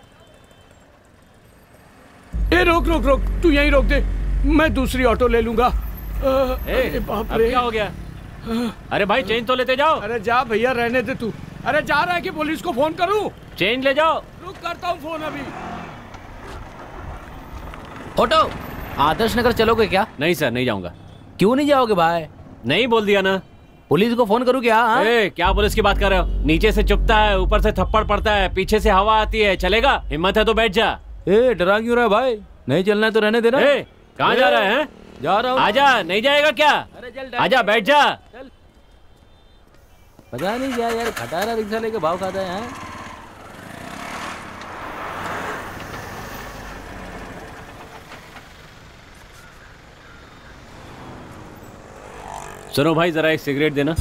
Speaker 9: रोक रोक रोक, तू यहीं रोक दे, मैं दूसरी ऑटो ले लूंगा।
Speaker 1: बाप रे, क्या हो गया? अरे भाई चेंज तो लेते जाओ।
Speaker 9: अरे जा भैया, रहने दे तू। अरे जा रहा है कि पुलिस को फोन करूं?
Speaker 1: चेंज ले जाओ।
Speaker 9: रुक, करता हूँ फोन अभी।
Speaker 5: ऑटो आदर्श नगर चलोगे क्या?
Speaker 1: नहीं सर, नहीं जाऊंगा।
Speaker 5: क्यों नहीं जाओगे भाई?
Speaker 1: नहीं बोल दिया ना।
Speaker 5: पुलिस को फोन करूं क्या?
Speaker 1: क्या पुलिस की बात कर रहे हो? नीचे से चुपता है, ऊपर से थप्पड़ पड़ता है, पीछे से हवा आती है, चलेगा? हिम्मत है तो बैठ जा।
Speaker 5: डरा क्यों रहा है भाई? नहीं चलना है तो रहने देना।
Speaker 1: कहाँ जा रहा है?
Speaker 5: जा रहा हूँ।
Speaker 1: आजा, नहीं जाएगा क्या? आजा, बैठ जा। पता नहीं क्या यार, खटारा रिक्शा लेके भाव खाता है यहाँ। सुनो भाई, जरा एक सिगरेट देना।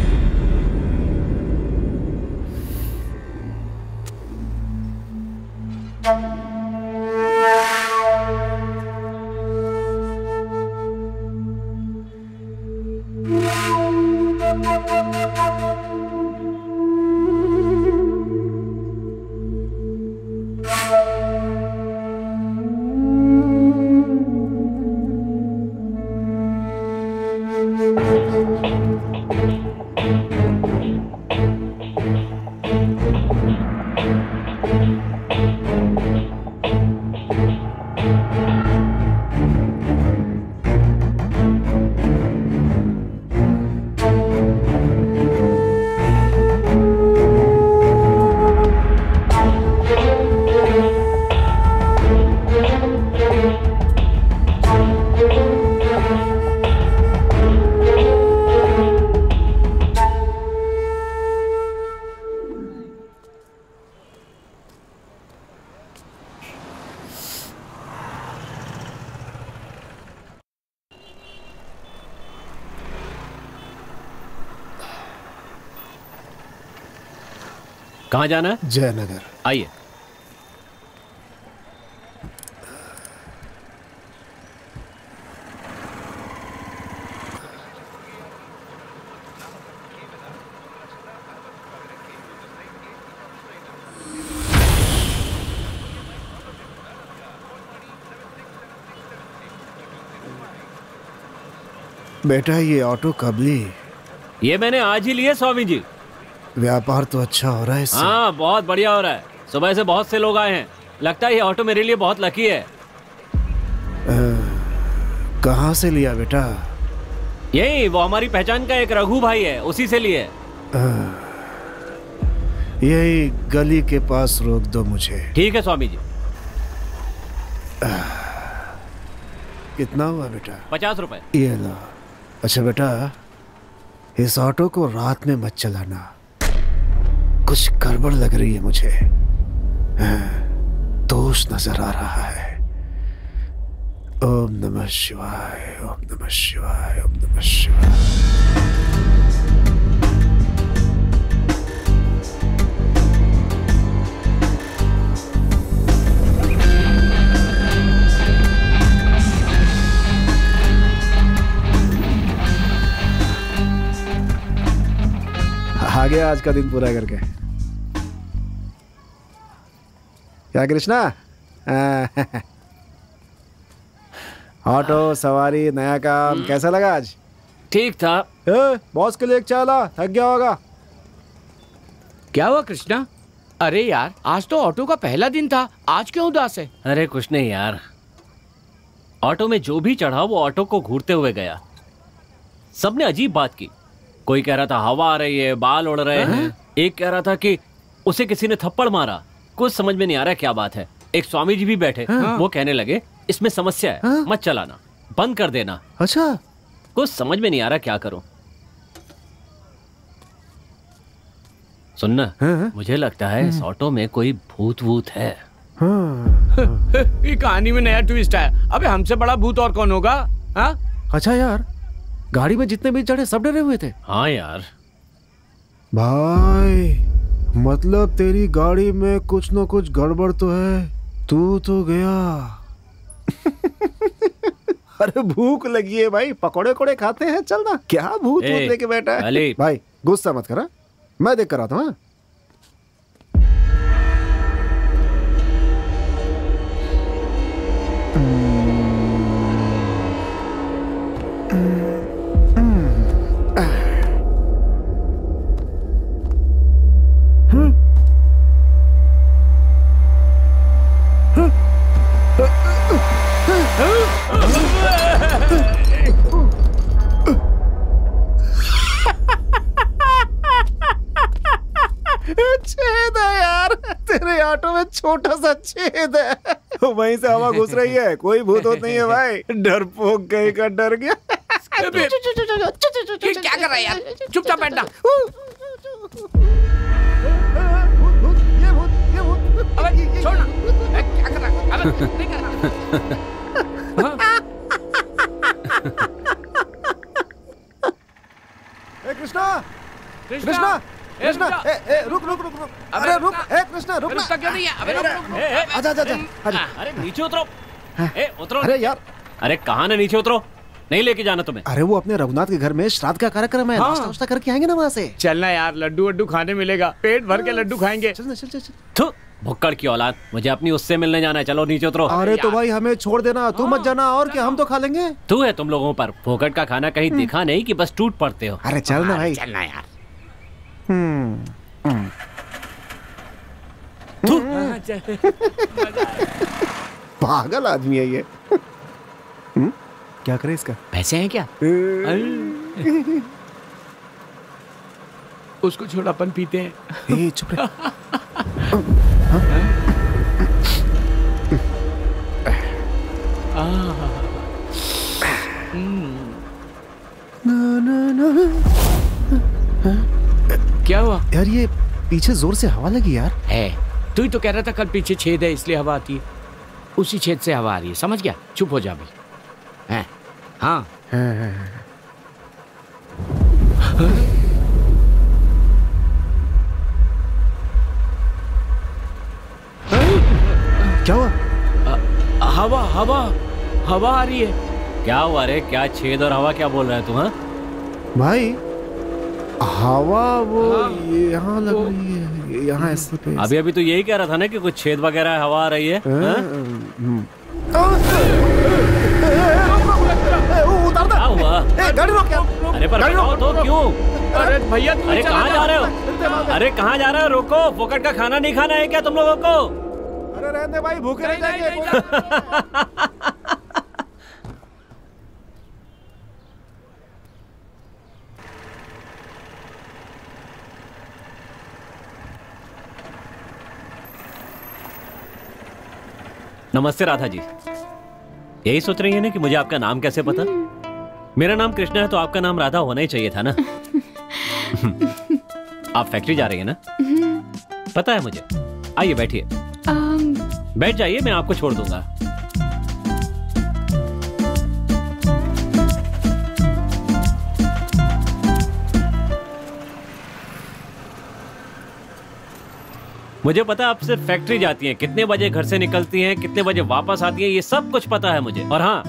Speaker 1: कहाँ जाना है?
Speaker 7: जयनगर।
Speaker 1: आइए।
Speaker 7: बेटा ये ऑटो कब ली?
Speaker 1: ये मैंने आज ही लिए स्वामी जी।
Speaker 7: व्यापार तो अच्छा हो रहा है इससे।
Speaker 1: हाँ, बहुत बढ़िया हो रहा है। सुबह से बहुत से लोग आए हैं। लगता है ये ऑटो मेरे लिए बहुत लकी है।
Speaker 7: कहाँ से लिया बेटा?
Speaker 1: यही वो हमारी पहचान का एक रघु भाई है, उसी से लिए।
Speaker 7: यही गली के पास रोक दो मुझे।
Speaker 1: ठीक है स्वामी जी।
Speaker 7: कितना हुआ बेटा?
Speaker 1: 50 रुपए।
Speaker 7: ये लो। अच्छा बेटा, इस ऑटो को रात में मत चलाना, कुछ गड़बड़ लग रही है मुझे। दोष नजर आ रहा है। ओम नमः शिवाय, ओम नमः शिवाय, ओम नमः शिवाय। आ गया आज का दिन पूरा करके। क्या कृष्णा? ऑटो सवारी नया काम कैसा लगा आज?
Speaker 1: ठीक था।
Speaker 7: बॉस के लिए एक चाय ला, थक गया होगा।
Speaker 2: क्या हुआ कृष्णा? अरे यार, आज तो ऑटो का पहला दिन था, आज क्यों उदास है?
Speaker 1: अरे कुछ नहीं यार, ऑटो में जो भी चढ़ा वो ऑटो को घूरते हुए गया। सबने अजीब बात की। कोई कह रहा था हवा आ रही है, बाल उड़ रहे हैं। एक कह रहा था कि उसे किसी ने थप्पड़ मारा। कुछ समझ में नहीं आ रहा क्या बात है। एक स्वामी जी भी बैठे, वो कहने लगे इसमें समस्या है, मत चलाना, बंद कर देना।
Speaker 7: अच्छा,
Speaker 1: कुछ समझ में नहीं आ रहा क्या करूं। सुनना, मुझे लगता है इस ऑटो में कोई भूत वूत है।
Speaker 2: ये कहानी में नया ट्विस्ट है। अबे हमसे बड़ा भूत और कौन होगा? हाँ?
Speaker 7: अच्छा यार, गाड़ी में जितने भी चढ़े सब डरे हुए थे।
Speaker 1: हाँ यार।
Speaker 7: भाई मतलब तेरी गाड़ी में कुछ न कुछ गड़बड़ तो है। तू तो गया। अरे भूख लगी है भाई, पकोड़े कोड़े खाते हैं, चल ना। क्या भूत भूत लेके बैठा है? भाई गुस्सा मत करा, मैं देख कर आता हूँ। छेद है यार, तेरे ऑटो में छोटा सा छेद है, वहीं से हवा घुस रही है। कोई भूत होत नहीं है भाई, डरपोक कहीं का डर गया।
Speaker 2: क्या कर रहा है यार? चुपचाप बैठना। अबे छोड़ ना, क्या कर रहा है? अबे नहीं कर रहा।
Speaker 7: कृष्णा कृष्णा कृष्णा, रुक रुक रुक रुक, अरे रुक, कृष्णा रुक ना,
Speaker 2: क्यों नहीं है? अबे रुक,
Speaker 7: आजा आजा आजा,
Speaker 1: अरे नीचे उतरो, उतरो।
Speaker 7: अरे यार,
Speaker 1: अरे कहाँ ना नीचे उतरो, नहीं लेके जाना तुम्हें।
Speaker 7: अरे वो अपने रघुनाथ के घर में श्राद्ध का कार्यक्रम है, नाश्ता वास्ता करके आएंगे ना वहाँ से।
Speaker 2: चलना यार, लड्डू वड्डू खाने मिलेगा, पेट भर के लड्डू खाएंगे।
Speaker 7: चल चल चल।
Speaker 1: थू, भुक्कड़ की औलाद, मुझे अपनी उससे मिलने जाना है, चलो नीचे उतरो।
Speaker 7: अरे तो भाई हमें छोड़ देना, तू मत जाना, और क्या हम तो खा लेंगे।
Speaker 1: तू है तुम लोगों पर, फोकट का खाना कहीं दिखा नहीं कि बस टूट पड़ते हो।
Speaker 7: अरे चल ना भाई,
Speaker 2: चलना यार।
Speaker 7: पागल आदमी है ये। क्या करे इसका?
Speaker 2: पैसे हैं क्या? उसको छोड़, अपन पीते हैं।
Speaker 7: चुप रहे।
Speaker 2: क्या हुआ
Speaker 7: यार? ये पीछे जोर से हवा लगी यार।
Speaker 2: है, तू ही तो कह रहा था कल पीछे छेद है इसलिए हवा आती है। उसी छेद से हवा आ रही है, समझ गया? चुप हो जा अभी। है, हाँ।
Speaker 7: क्या हुआ?
Speaker 2: हवा हवा हवा आ रही है।
Speaker 1: क्या हुआ रे? क्या छेद और हवा क्या बोल रहे हैं तुम? हाँ
Speaker 7: भाई हवा वो यहाँ लग रही है, यहाँ ऐसे पे।
Speaker 1: अभी अभी तो यही कह रहा था ना कि कुछ छेद वगैरह हवा आ रही है। क्या हुआ?
Speaker 7: गाड़ी रोक यार।
Speaker 1: अरे पर बताओ तो क्यों?
Speaker 2: अरे भैया,
Speaker 1: अरे कहाँ जा रहे हो? अरे कहाँ जा रहे हो? रोको, फोकट का खाना नहीं खाना है क्या तुम लोगों को?
Speaker 7: अरे रहने भाई, भूखे रह जाएंगे।
Speaker 1: नमस्ते राधा जी। यही सोच रही है ना कि मुझे आपका नाम कैसे पता? मेरा नाम कृष्णा है तो आपका नाम राधा होना ही चाहिए था ना। आप फैक्ट्री जा रही है ना? पता है मुझे। आइए बैठिए। बैठ जाइए, मैं आपको छोड़ दूंगा। मुझे पता है आप सिर्फ फैक्ट्री जाती हैं, कितने बजे घर से निकलती हैं, कितने बजे वापस आती हैं, ये सब कुछ पता है मुझे। और हाँ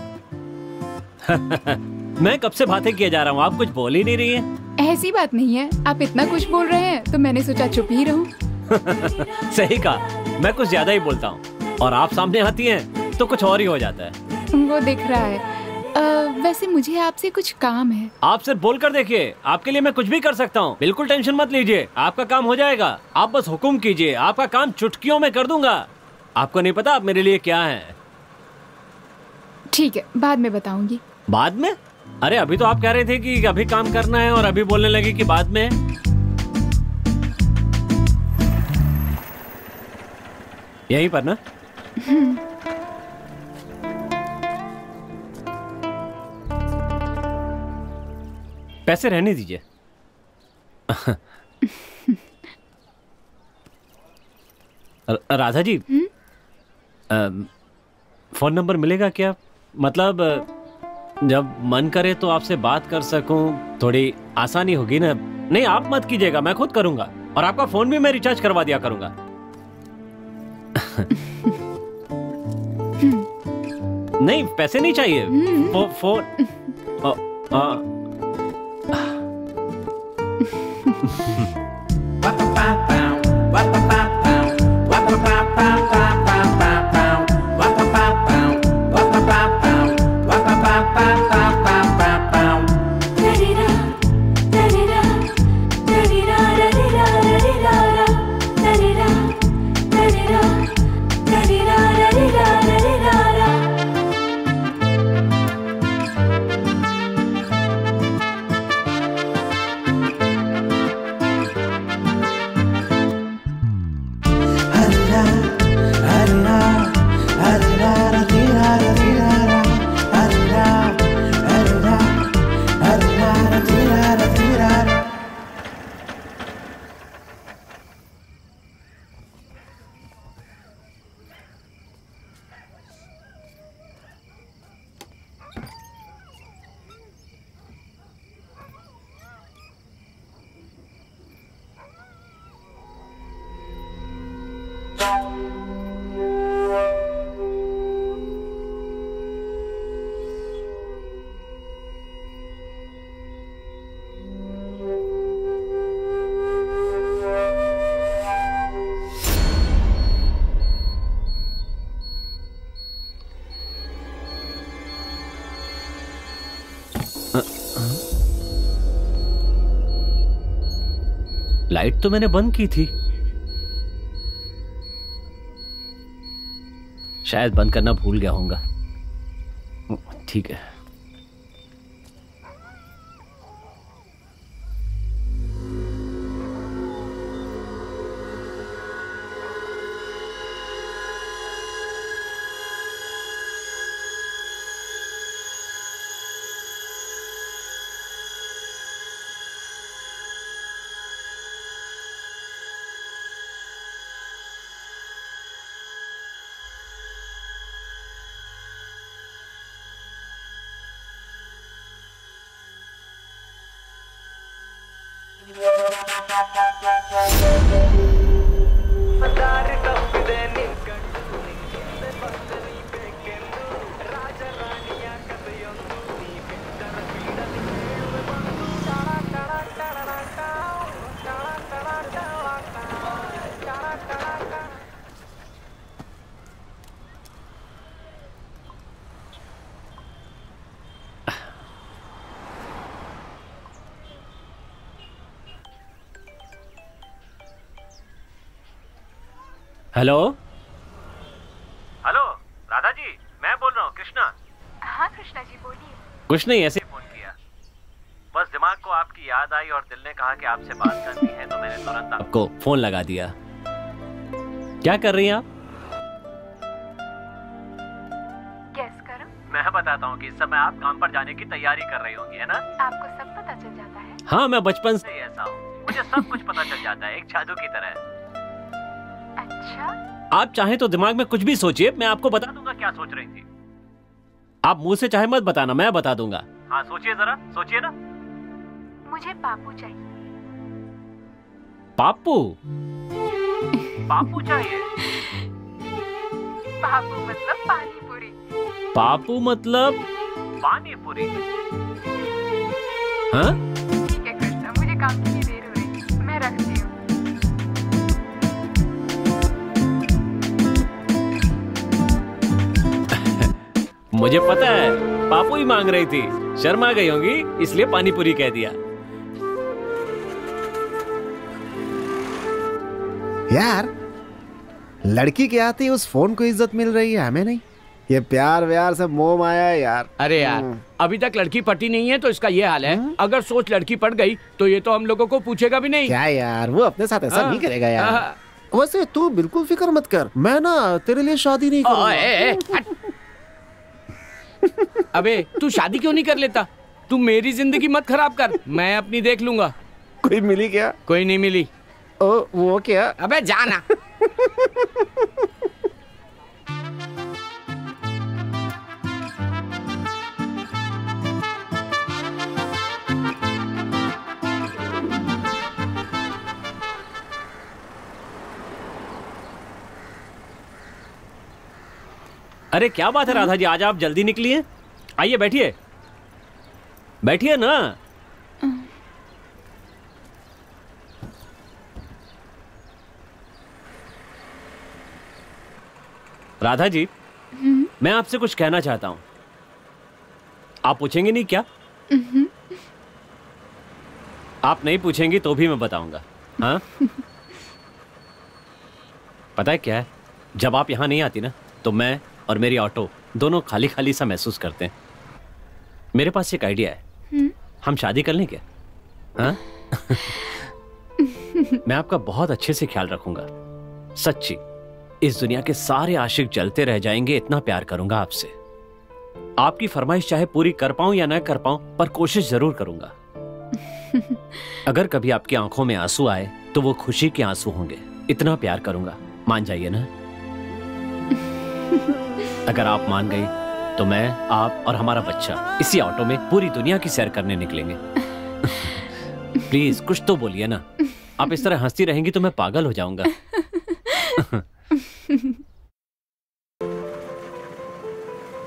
Speaker 1: मैं कब से बातें किए जा रहा हूँ, आप कुछ बोल ही नहीं रही हैं।
Speaker 11: ऐसी बात नहीं है, आप इतना कुछ बोल रहे हैं तो मैंने सोचा चुप ही रहूं।
Speaker 1: सही कहा, मैं कुछ ज्यादा ही बोलता हूँ और आप सामने आती हैं तो कुछ और ही हो जाता है।
Speaker 11: वो दिख रहा है। वैसे मुझे आपसे कुछ काम है।
Speaker 1: आप सिर्फ बोल कर देखिए, आपके लिए मैं कुछ भी कर सकता हूँ। बिल्कुल टेंशन मत लीजिए, आपका काम हो जाएगा। आप बस हुक्म कीजिए, आपका काम चुटकियों में कर दूंगा। आपको नहीं पता आप मेरे लिए क्या हैं।
Speaker 11: ठीक है, बाद में बताऊंगी।
Speaker 1: बाद में? अरे अभी तो आप कह रहे थे कि अभी काम करना है और अभी बोलने लगे कि बाद में। यहीं पर ना? पैसे रहने दीजिए। राधा जी, फोन नंबर मिलेगा क्या? मतलब जब मन करे तो आपसे बात कर सकूं, थोड़ी आसानी होगी ना। नहीं आप मत कीजिएगा, मैं खुद करूंगा और आपका फोन भी मैं रिचार्ज करवा दिया करूंगा। नहीं पैसे नहीं चाहिए, फोन लाइट तो मैंने बंद की थी, शायद बंद करना भूल गया होऊंगा। ठीक है। हेलो
Speaker 12: हेलो राधा जी, मैं बोल रहा हूँ कृष्णा।
Speaker 11: हाँ कृष्णा जी बोलिए।
Speaker 1: कुछ नहीं, ऐसे
Speaker 12: फोन किया, बस दिमाग को आपकी याद आई और दिल ने कहा कि आपसे बात करनी है, तो मैंने तुरंत
Speaker 1: आपको फोन लगा दिया। क्या कर रही हैं आप?
Speaker 11: गेस करो।
Speaker 12: मैं बताता हूँ कि इस समय आप काम पर जाने की तैयारी कर रही होंगी, है ना?
Speaker 11: आपको सब पता चल जाता है?
Speaker 1: हाँ, मैं बचपन से
Speaker 12: ऐसा हूँ, मुझे सब कुछ पता चल जाता है, एक जादू की तरह।
Speaker 11: अच्छा,
Speaker 1: आप चाहें तो दिमाग में कुछ भी सोचिए, मैं आपको बता दूंगा
Speaker 12: क्या सोच रही थी।
Speaker 1: आप मुंह से चाहे मत बताना, मैं बता दूंगा।
Speaker 12: हाँ सोचिए जरा, सोचिए ना।
Speaker 11: मुझे पापू चाहिए।
Speaker 1: पापू?
Speaker 12: पापू चाहिए?
Speaker 11: पापू मतलब पानी पूरी।
Speaker 1: पापू मतलब
Speaker 12: पानी पूरी?
Speaker 1: हाँ?
Speaker 11: ठीक है कृष्णा, मुझे काम की देर हो रही, मैं रखती हूँ।
Speaker 1: मुझे पता है, पापू ही मांग रही थी, शर्मा गई होंगी इसलिए पानी पूरी कह दिया।
Speaker 7: यार, लड़की के आते ही उस फोन को इज्जत मिल रही है, हमें नहीं। ये प्यार व्यार सब मोह माया है यार।
Speaker 2: अरे यार, अभी तक लड़की पटी नहीं है तो इसका ये हाल है। अगर सोच लड़की पट गई तो ये तो हम लोगों को पूछेगा भी नहीं।
Speaker 7: क्या यार, वो अपने साथ ऐसा नहीं करेगा यार। वैसे तू बिल्कुल फिक्र मत कर, मैं ना तेरे लिए शादी नहीं करूंगा।
Speaker 2: अबे तू शादी क्यों नहीं कर लेता? तू मेरी जिंदगी मत खराब कर, मैं अपनी देख लूंगा।
Speaker 7: कोई मिली क्या?
Speaker 2: कोई नहीं मिली।
Speaker 7: ओ वो क्या?
Speaker 2: अबे जाना।
Speaker 1: अरे क्या बात है राधा जी, आज आप जल्दी निकली हैं? आइए बैठिए, बैठिए ना। राधा जी, मैं आपसे कुछ कहना चाहता हूं, आप पूछेंगे नहीं क्या? आप नहीं पूछेंगी तो भी मैं बताऊंगा। हाँ? पता है क्या है, जब आप यहां नहीं आती ना तो मैं और मेरी ऑटो दोनों खाली खाली सा महसूस करते हैं। मेरे पास एक आइडिया है, हम शादी कर लें क्या? हाँ? मैं आपका बहुत अच्छे से ख्याल रखूंगा, सच्ची। इस दुनिया के सारे आशिक जलते रह जाएंगे, इतना प्यार करूंगा आपसे। आपकी फरमाइश चाहे पूरी कर पाऊं या ना कर पाऊं, पर कोशिश जरूर करूंगा। अगर कभी आपकी आंखों में आंसू आए तो वो खुशी के आंसू होंगे, इतना प्यार करूंगा। मान जाइए ना? अगर आप मान गई तो मैं, आप और हमारा बच्चा इसी ऑटो में पूरी दुनिया की सैर करने निकलेंगे। प्लीज कुछ तो बोलिए ना, आप इस तरह हंसती रहेंगी तो मैं पागल हो जाऊंगा।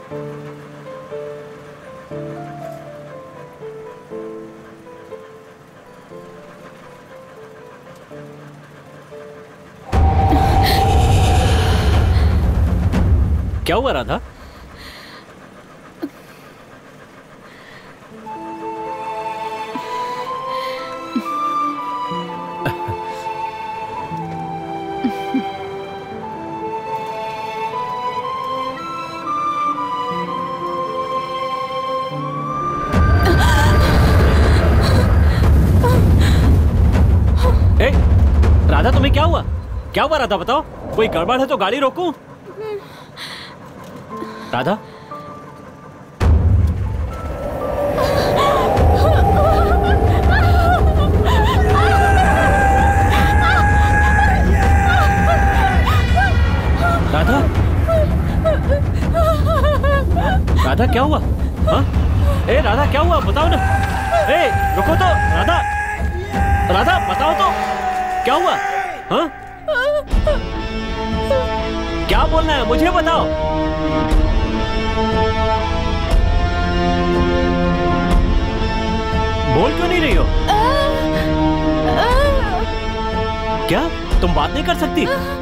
Speaker 1: क्या हुआ राधा? राधा तुम्हें क्या हुआ? क्या हुआ राधा बताओ? कोई गड़बड़ है तो गाड़ी रोकूं? राधा? राधा? राधा क्या हुआ? हाँ? ए राधा क्या हुआ? बताओ ना। ए रुको तो राधा। राधा बताओ तो क्या हुआ? हाँ? क्या बोलना है मुझे बताओ। बोल क्यों नहीं रही हो? क्या तुम बात नहीं कर सकती?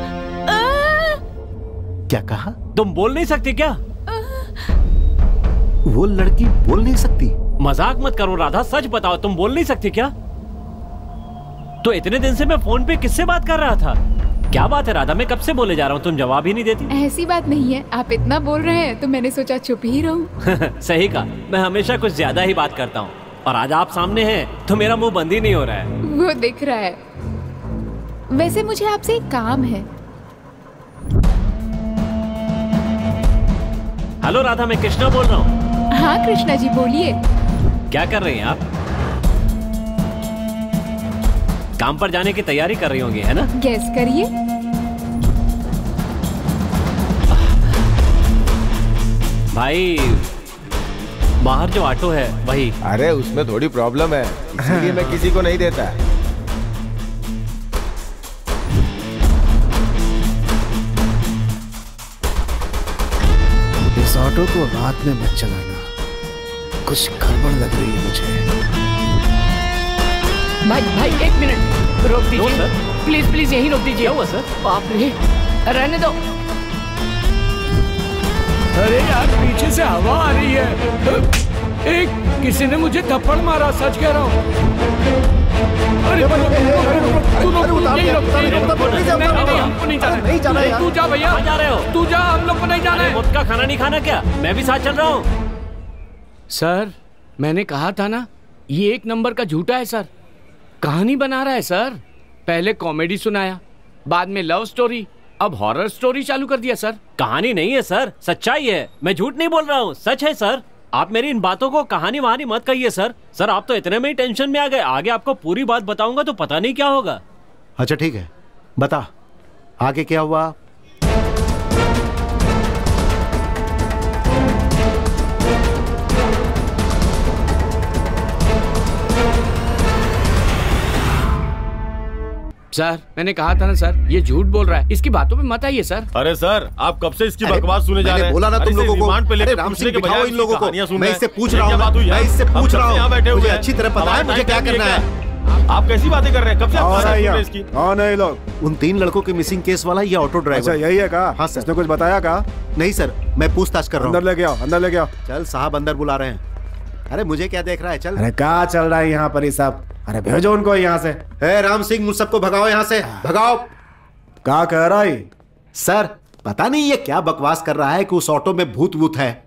Speaker 3: क्या कहा?
Speaker 1: तुम बोल नहीं सकती क्या?
Speaker 3: वो लड़की बोल नहीं सकती?
Speaker 1: मजाक मत करो राधा, सच बताओ तुम बोल नहीं सकती क्या? तो इतने दिन से मैं फोन पे किससे बात कर रहा था? क्या बात है राधा, मैं कब से बोले जा रहा हूँ, तुम जवाब ही नहीं देती।
Speaker 11: ऐसी बात नहीं है, आप इतना बोल रहे हैं तो मैंने सोचा चुप ही रहूं।
Speaker 1: सही कहा, मैं हमेशा कुछ ज्यादा ही बात करता हूँ और आज आप सामने हैं तो मेरा मुंह बंद ही नहीं हो रहा है।
Speaker 11: वो दिख रहा है। वैसे मुझे आपसे एक काम है।
Speaker 1: हेलो राधा, मैं कृष्णा बोल रहा हूँ।
Speaker 11: हाँ कृष्णा जी बोलिए।
Speaker 1: क्या कर रही हैं आप? काम पर जाने की तैयारी कर रही होंगी है ना?
Speaker 11: गैस करिए।
Speaker 1: भाई बाहर जो ऑटो है वही।
Speaker 6: अरे उसमें थोड़ी प्रॉब्लम है, इसलिए मैं किसी को नहीं देता।
Speaker 7: इस ऑटो को रात में मत चलाना, कुछ गड़बड़ लग रही है मुझे।
Speaker 2: भाई एक मिनट रोक दीजिए, प्लीज प्लीज यहीं रोक दीजिए।
Speaker 1: क्या हुआ सर?
Speaker 2: बाप रे, रहने दो। अरे यार पीछे से हवा आ रही है। एक किसी ने मुझे थप्पड़ मारा, सच कह रहा हूँ। अरे हमको नहीं जाना। तू जा भैया,
Speaker 1: जा रहे हो?
Speaker 2: तू जा, हम लोग को नहीं जाना है।
Speaker 1: मुझ का खाना नहीं खाना क्या? मैं भी साथ चल रहा हूँ।
Speaker 2: सर मैंने कहा था ना, ये एक नंबर का झूठा है सर। कहानी बना रहा है सर। पहले कॉमेडी सुनाया, बाद में लव स्टोरी, अब हॉरर स्टोरी चालू कर दिया सर।
Speaker 1: कहानी नहीं है सर, सच्चाई है। मैं झूठ नहीं बोल रहा हूँ, सच है सर। आप मेरी इन बातों को कहानी वहानी मत कहिए सर। सर आप तो इतने में ही टेंशन में आ गए, आगे आपको पूरी बात बताऊंगा तो पता नहीं क्या होगा।
Speaker 3: अच्छा ठीक है, बता आगे क्या हुआ।
Speaker 2: सर मैंने कहा था ना सर, ये झूठ बोल रहा है, इसकी बातों में मत आइए सर।
Speaker 6: अरे सर आप कब से इसकी बकवास सुने जा रहे हैं?
Speaker 3: बोला ना तुम लोगों को। अरे राम सिंह बिठाओ इन लोगों को, मैं इससे पूछ रहा हूँ, मैं इससे पूछ रहा हूँ। मुझे अच्छी तरह पता है मुझे क्या करना है।
Speaker 6: आप कैसी बातें कर रहे हैं? कब से आप इसकी?
Speaker 7: नहीं लोग
Speaker 3: उन 3 लड़कों के मिसिंग केस वाला ये ऑटो ड्राइवर।
Speaker 7: अच्छा यही है का?
Speaker 3: हाँ सर।
Speaker 7: इसने कुछ बताया का?
Speaker 3: नहीं सर, मैं पूछताछ कर रहा हूँ।
Speaker 7: अंदर लेके आओ, अंदर लेके आओ।
Speaker 3: चल साहब अंदर बुला रहे हैं। अरे मुझे क्या देख रहा है, चल।
Speaker 7: अरे क्या चल रहा है यहाँ पर ये सब? अरे भेजो उनको यहाँ से।
Speaker 3: राम सिंह मुझ सबको भगाओ यहाँ से, भगाओ।
Speaker 7: क्या कह रहा है
Speaker 3: सर? पता नहीं ये क्या बकवास कर रहा है कि उस ऑटो में भूत वूत है।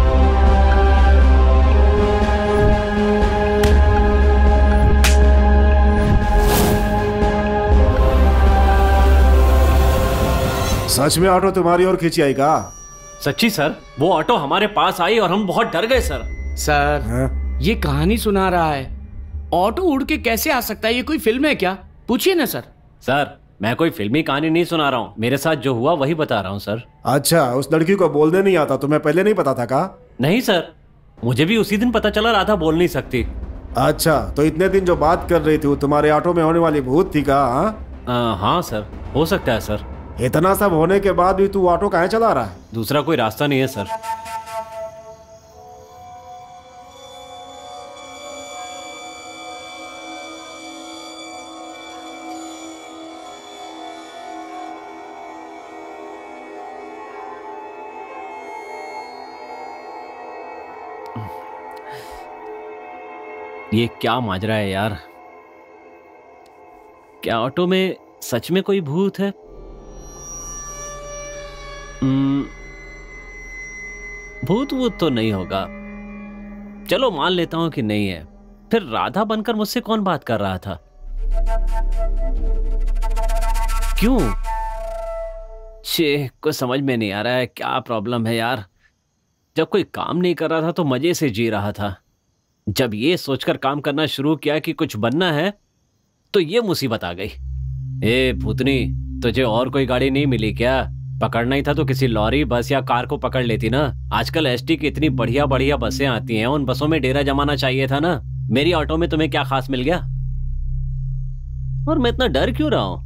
Speaker 7: सच में ऑटो तुम्हारी ओर खींची आई का?
Speaker 1: सच्ची सर, वो ऑटो हमारे पास आई और हम बहुत डर गए सर।
Speaker 2: सर ये कहानी सुना रहा है, ऑटो उड़ के कैसे आ सकता है? ये कोई फिल्म है क्या? पूछिए ना सर।
Speaker 1: सर मैं कोई फिल्मी कहानी नहीं सुना रहा हूँ, मेरे साथ जो हुआ वही बता रहा हूँ सर।
Speaker 7: अच्छा उस लड़की को बोलने नहीं आता, तुम्हें पहले नहीं पता था का?
Speaker 1: नहीं सर, मुझे भी उसी दिन पता चला राधा बोल नहीं सकती।
Speaker 7: अच्छा तो इतने दिन जो बात कर रही थी वो तुम्हारे ऑटो में होने वाली भूत थी का?
Speaker 1: हाँ सर, हो सकता है सर।
Speaker 7: इतना सब होने के बाद भी तू ऑटो काहे चला रहा है?
Speaker 1: दूसरा कोई रास्ता नहीं है सर। ये क्या माजरा है यार? क्या ऑटो में सच में कोई भूत है? भूत वूत तो नहीं होगा, चलो मान लेता हूं कि नहीं है। फिर राधा बनकर मुझसे कौन बात कर रहा था? क्यों? कुछ समझ में नहीं आ रहा है, क्या प्रॉब्लम है यार? जब कोई काम नहीं कर रहा था तो मजे से जी रहा था। जब ये सोचकर काम करना शुरू किया कि कुछ बनना है तो ये मुसीबत आ गई। ए भूतनी, तुझे और कोई गाड़ी नहीं मिली क्या? पकड़ना ही था तो किसी लॉरी, बस या कार को पकड़ लेती ना। आजकल एसटी की इतनी बढ़िया बढ़िया बसें आती हैं, उन बसों में डेरा जमाना चाहिए था ना। मेरी ऑटो में तुम्हें क्या खास मिल गया? और मैं इतना डर क्यों रहा हूं?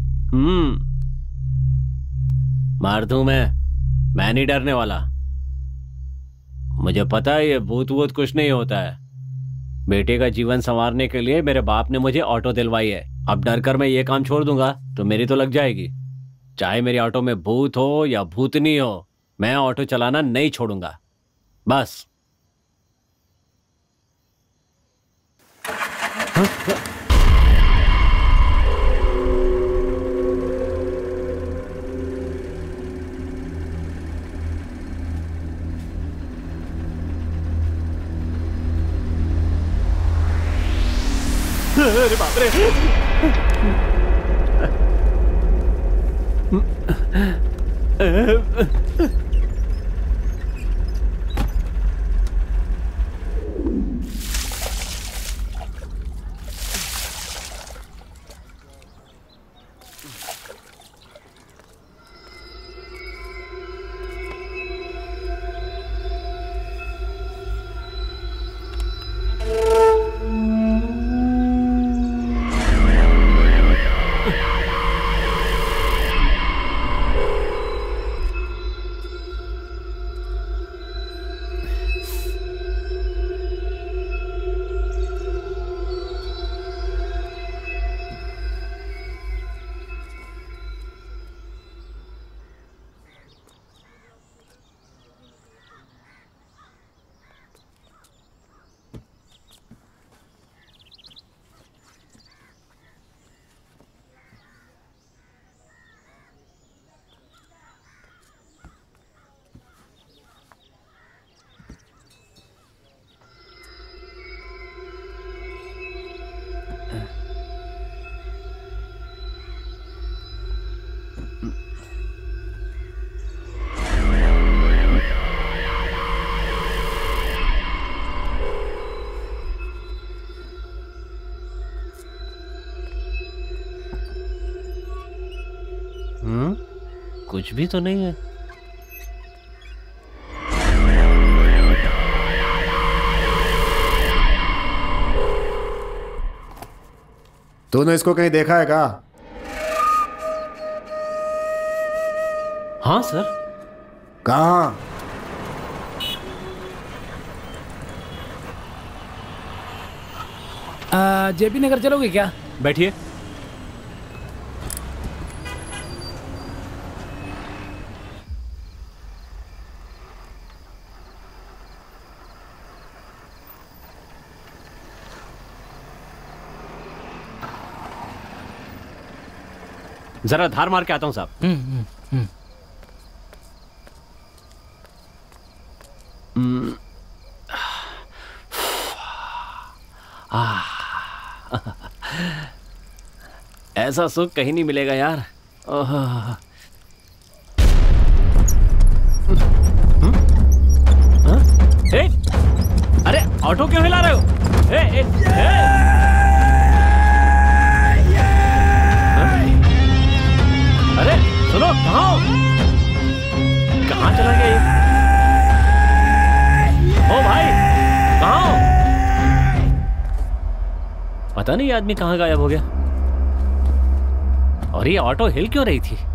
Speaker 1: मार दूं मैं नहीं डरने वाला। मुझे पता है ये भूत वूत कुछ नहीं होता है। बेटे का जीवन संवारने के लिए मेरे बाप ने मुझे ऑटो दिलवाई है। अब डर कर मैं ये काम छोड़ दूंगा तो मेरी तो लग जाएगी। चाहे मेरी ऑटो में भूत हो या भूतनी हो, मैं ऑटो चलाना नहीं छोड़ूंगा, बस।
Speaker 3: अरे बाप रे!
Speaker 1: कुछ भी तो नहीं है।
Speaker 7: तूने इसको कहीं देखा है क्या?
Speaker 1: हाँ सर।
Speaker 7: कहाँ?
Speaker 9: जेपी नगर चलोगे क्या?
Speaker 1: बैठिए। जरा धार मार के आता हूं साहब। ऐसा सुख कहीं नहीं मिलेगा यार। अरे ऑटो क्यों हिला रहे हो? अरे सुनो, कहाँ हो? कहाँ चला गया ये? ओ भाई, कहाँ हो? पता नहीं ये आदमी कहाँ गायब हो गया। और ये ऑटो हिल क्यों रही थी?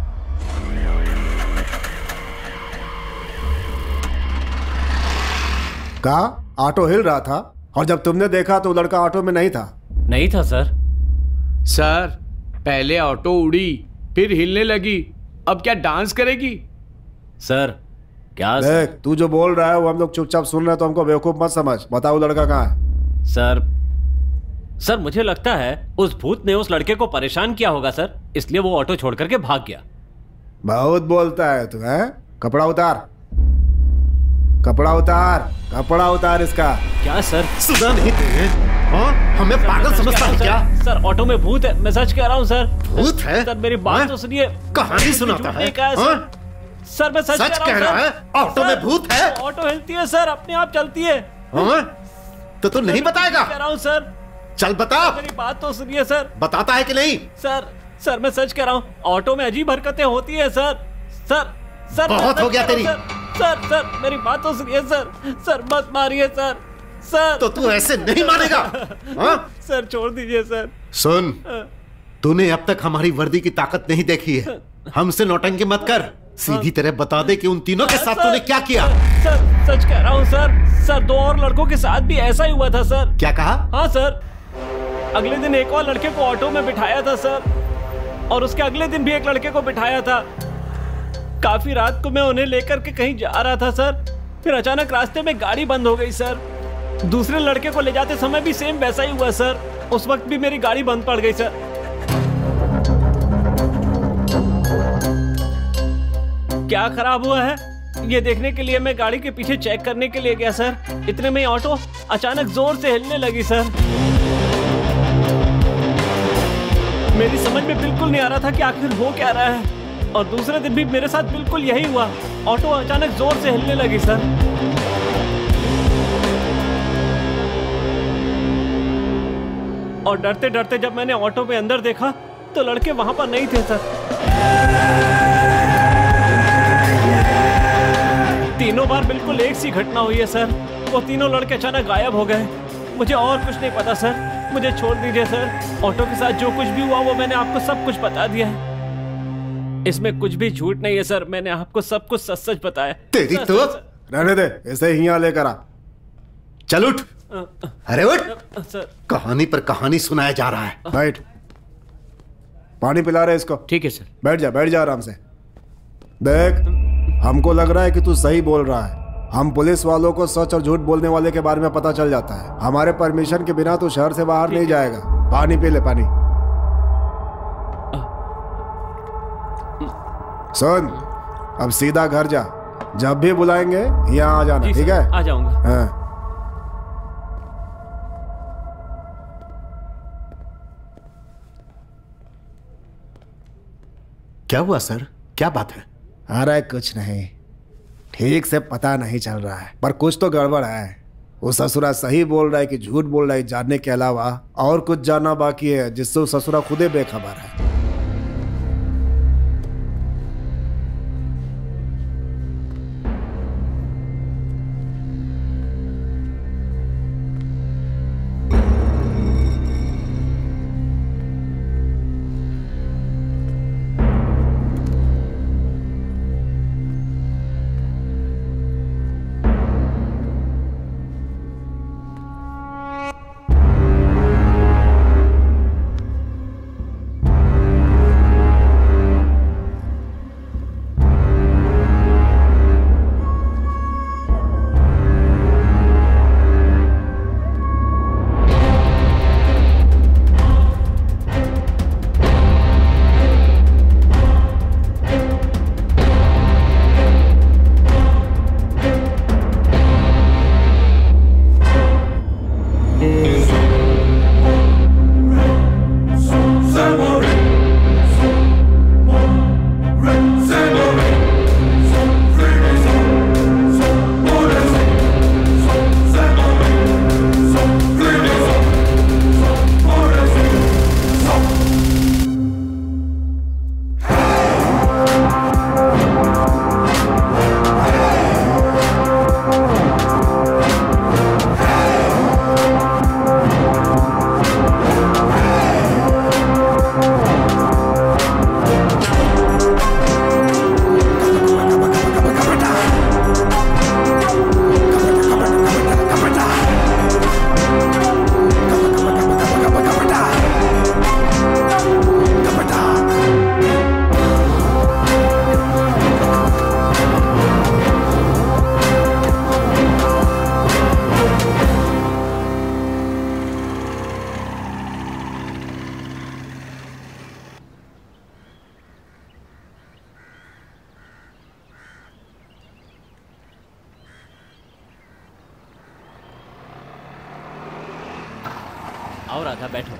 Speaker 7: कहा ऑटो हिल रहा था, और जब तुमने देखा तो लड़का ऑटो में नहीं था।
Speaker 1: नहीं था सर।
Speaker 2: सर, पहले ऑटो उड़ी, फिर हिलने लगी, अब क्या डांस करेगी?
Speaker 1: सर, क्या
Speaker 7: देख, तू जो बोल रहा है वो हम लोग चुपचाप सुन रहे हैं, तो हमको बेवकूफ मत समझ। बताओ लड़का कहाँ है?
Speaker 1: सर मुझे लगता है उस भूत ने उस लड़के को परेशान किया होगा सर, इसलिए वो ऑटो छोड़ करके भाग गया।
Speaker 7: बहुत बोलता है तू, हैं? कपड़ा उतार, कपड़ा उतार, कपड़ा उतार इसका।
Speaker 1: क्या सर?
Speaker 3: सुना नहीं तुझे? हाँ? हमें पागल समझता है क्या?
Speaker 1: सर ऑटो में भूत है, मैं सच कह रहा हूँ सर।
Speaker 3: भूत है?
Speaker 1: सर मेरी बात तो सुनिए।
Speaker 3: कहानी सुनाता है?
Speaker 1: सर मैं सच
Speaker 3: कह रहा है? ऑटो में भूत है?
Speaker 1: ऑटो हिलती है सर, अपने आप चलती है।
Speaker 3: तो तू नहीं बताएगा?
Speaker 1: कह रहा हूँ सर।
Speaker 3: चल बता।
Speaker 1: मेरी बात तो सुनिए सर।
Speaker 3: बताता है कि नहीं?
Speaker 1: सर मैं सच कह रहा हूँ, ऑटो में अजीब हरकतें होती है सर। सर
Speaker 3: बहुत हो गया तेरी।
Speaker 1: सर मेरी बात तो सुनिए सर मत मारिए सर।
Speaker 3: तो तू ऐसे नहीं मानेगा? हाँ?
Speaker 1: सर छोड़ दीजिए सर।
Speaker 3: सुन, तूने अब तक हमारी वर्दी की ताकत नहीं देखी है। हमसे नौटंकी मत कर, सीधी तरह बता दे कि उन तीनों के साथ तूने क्या किया।
Speaker 1: सर सच कह रहा हूँ सर 2 और लड़कों के साथ भी ऐसा ही हुआ था सर।
Speaker 3: क्या कहा?
Speaker 1: हाँ सर, अगले दिन एक और लड़के को ऑटो में बिठाया था सर, और उसके अगले दिन भी एक लड़के को बिठाया था। काफी रात को मैं उन्हें लेकर के कहीं जा रहा था सर, फिर अचानक रास्ते में गाड़ी बंद हो गई सर। दूसरे लड़के को ले जाते समय भी सेम वैसा ही हुआ सर, उस वक्त भी मेरी गाड़ी बंद पड़ गई सर। क्या खराब हुआ है ये देखने के लिए मैं गाड़ी के पीछे चेक करने के लिए गया सर। इतने में ऑटो अचानक जोर से हिलने लगी सर। मेरी समझ में बिल्कुल नहीं आ रहा था कि आखिर हो क्या रहा है, और दूसरे दिन भी मेरे साथ बिल्कुल यही हुआ, ऑटो अचानक जोर से हिलने लगी सर। और डरते डरते जब मैंने ऑटो में अंदर देखा तो लड़के वहां पर नहीं थे सर। तीनों बार बिल्कुल एक सी घटना हुई है सर। वो तीनों लड़के अचानक गायब हो गए। मुझे और कुछ नहीं पता सर, मुझे छोड़ दीजिए सर। ऑटो के साथ जो कुछ भी हुआ वो मैंने आपको सब कुछ बता दिया है, इसमें कुछ भी झूठ नहीं है सर। मैंने आपको सब कुछ सच सच बताया।
Speaker 3: तेरी तो
Speaker 7: रहने दे, ऐसे ही यहाँ लेकर आ।
Speaker 3: चल उठ। अरे उठ।
Speaker 1: सर
Speaker 3: कहानी पर कहानी सुनाया जा रहा है।
Speaker 7: बैठ, पानी पिला रहे इसको।
Speaker 2: ठीक है सर।
Speaker 7: बैठ जा आराम से। देख, हमको लग रहा है कि तू सही बोल रहा है। हम पुलिस वालों को सच और झूठ बोलने वाले के बारे में पता चल जाता है। हमारे परमिशन के बिना तू शहर से बाहर नहीं जाएगा। पानी पी ले, पानी। सुन, अब सीधा घर जा। जब भी बुलाएंगे यहाँ आ जाना, ठीक है?
Speaker 1: आ जाऊंगा।
Speaker 7: हाँ।
Speaker 3: क्या हुआ सर? क्या बात है?
Speaker 7: अरे कुछ नहीं, ठीक से पता नहीं चल रहा है, पर कुछ तो गड़बड़ है। वो ससुरा सही बोल रहा है कि झूठ बोल रहा है, जानने के अलावा और कुछ जानना बाकी है, जिससे वो ससुरा खुद ही बेखबर है।
Speaker 1: आओ राधा, बैठो।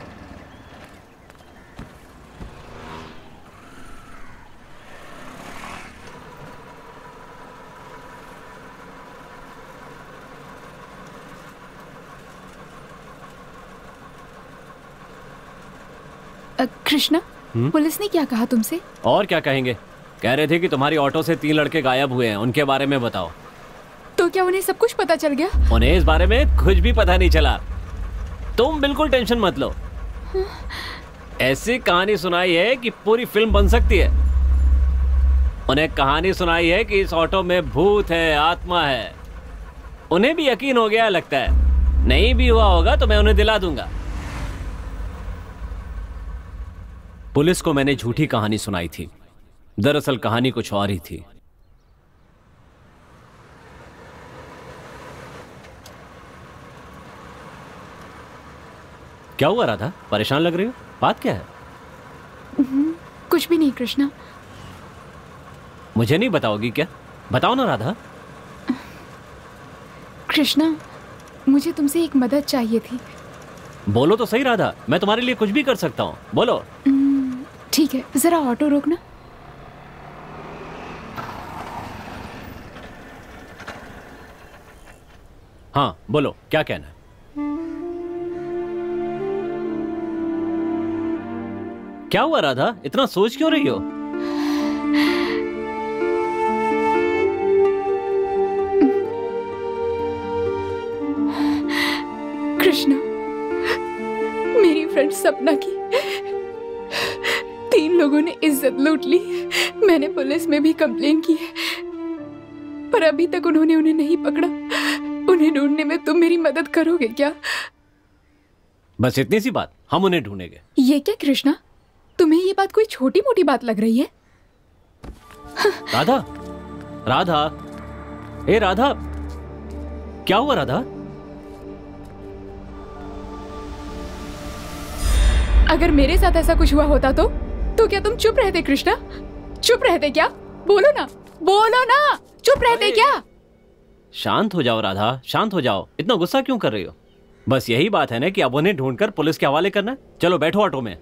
Speaker 11: कृष्णा, पुलिस ने क्या कहा तुमसे?
Speaker 1: और क्या कहेंगे, कह रहे थे कि तुम्हारी ऑटो से 3 लड़के गायब हुए हैं, उनके बारे में बताओ।
Speaker 11: तो क्या उन्हें सब कुछ पता चल गया?
Speaker 1: उन्हें इस बारे में कुछ भी पता नहीं चला। तुम बिल्कुल टेंशन मत लो। ऐसी कहानी सुनाई है कि पूरी फिल्म बन सकती है। उन्हें कहानी सुनाई है कि इस ऑटो में भूत है, आत्मा है। उन्हें भी यकीन हो गया लगता है। नहीं भी हुआ होगा तो मैं उन्हें दिला दूंगा। पुलिस को मैंने झूठी कहानी सुनाई थी, दरअसल कहानी कुछ और ही थी। क्या हुआ राधा, परेशान लग रही हो? बात क्या है?
Speaker 11: कुछ भी नहीं कृष्णा।
Speaker 1: मुझे नहीं बताओगी क्या? बताओ ना राधा।
Speaker 11: कृष्णा, मुझे तुमसे एक मदद चाहिए थी।
Speaker 1: बोलो तो सही राधा, मैं तुम्हारे लिए कुछ भी कर सकता हूँ, बोलो।
Speaker 11: ठीक है, जरा ऑटो रोकना।
Speaker 1: हाँ बोलो, क्या कहना है? क्या हुआ राधा, इतना सोच क्यों रही हो?
Speaker 11: कृष्णा, मेरी फ्रेंड सपना की 3 लोगों ने इज्जत लूट ली। मैंने पुलिस में भी कंप्लेन की है, पर अभी तक उन्होंने उन्हें नहीं पकड़ा। उन्हें ढूंढने में तुम मेरी मदद करोगे क्या?
Speaker 1: बस इतनी सी बात, हम उन्हें ढूंढेंगे।
Speaker 11: ये क्या कृष्णा, तुम्हें ये बात कोई छोटी मोटी बात लग रही है?
Speaker 1: राधा, राधा, ए राधा, क्या हुआ राधा?
Speaker 11: अगर मेरे साथ ऐसा कुछ हुआ होता तो क्या तुम चुप रहते कृष्णा? चुप रहते क्या? बोलो ना, बोलो ना, चुप रहते क्या?
Speaker 1: शांत हो जाओ राधा, शांत हो जाओ। इतना गुस्सा क्यों कर रही हो? बस यही बात है ना कि अब उन्हें ढूंढकर पुलिस के हवाले करना है। चलो बैठो ऑटो में।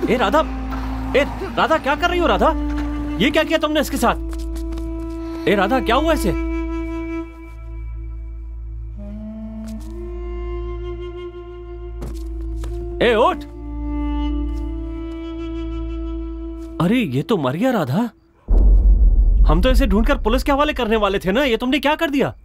Speaker 1: ए राधा, राधा क्या कर रही हो राधा? ये क्या किया तुमने इसके साथ? ए राधा क्या हुआ इसे? ए उठ! अरे ये तो मर गया राधा। हम तो इसे ढूंढकर पुलिस के हवाले करने वाले थे ना, ये तुमने क्या कर दिया?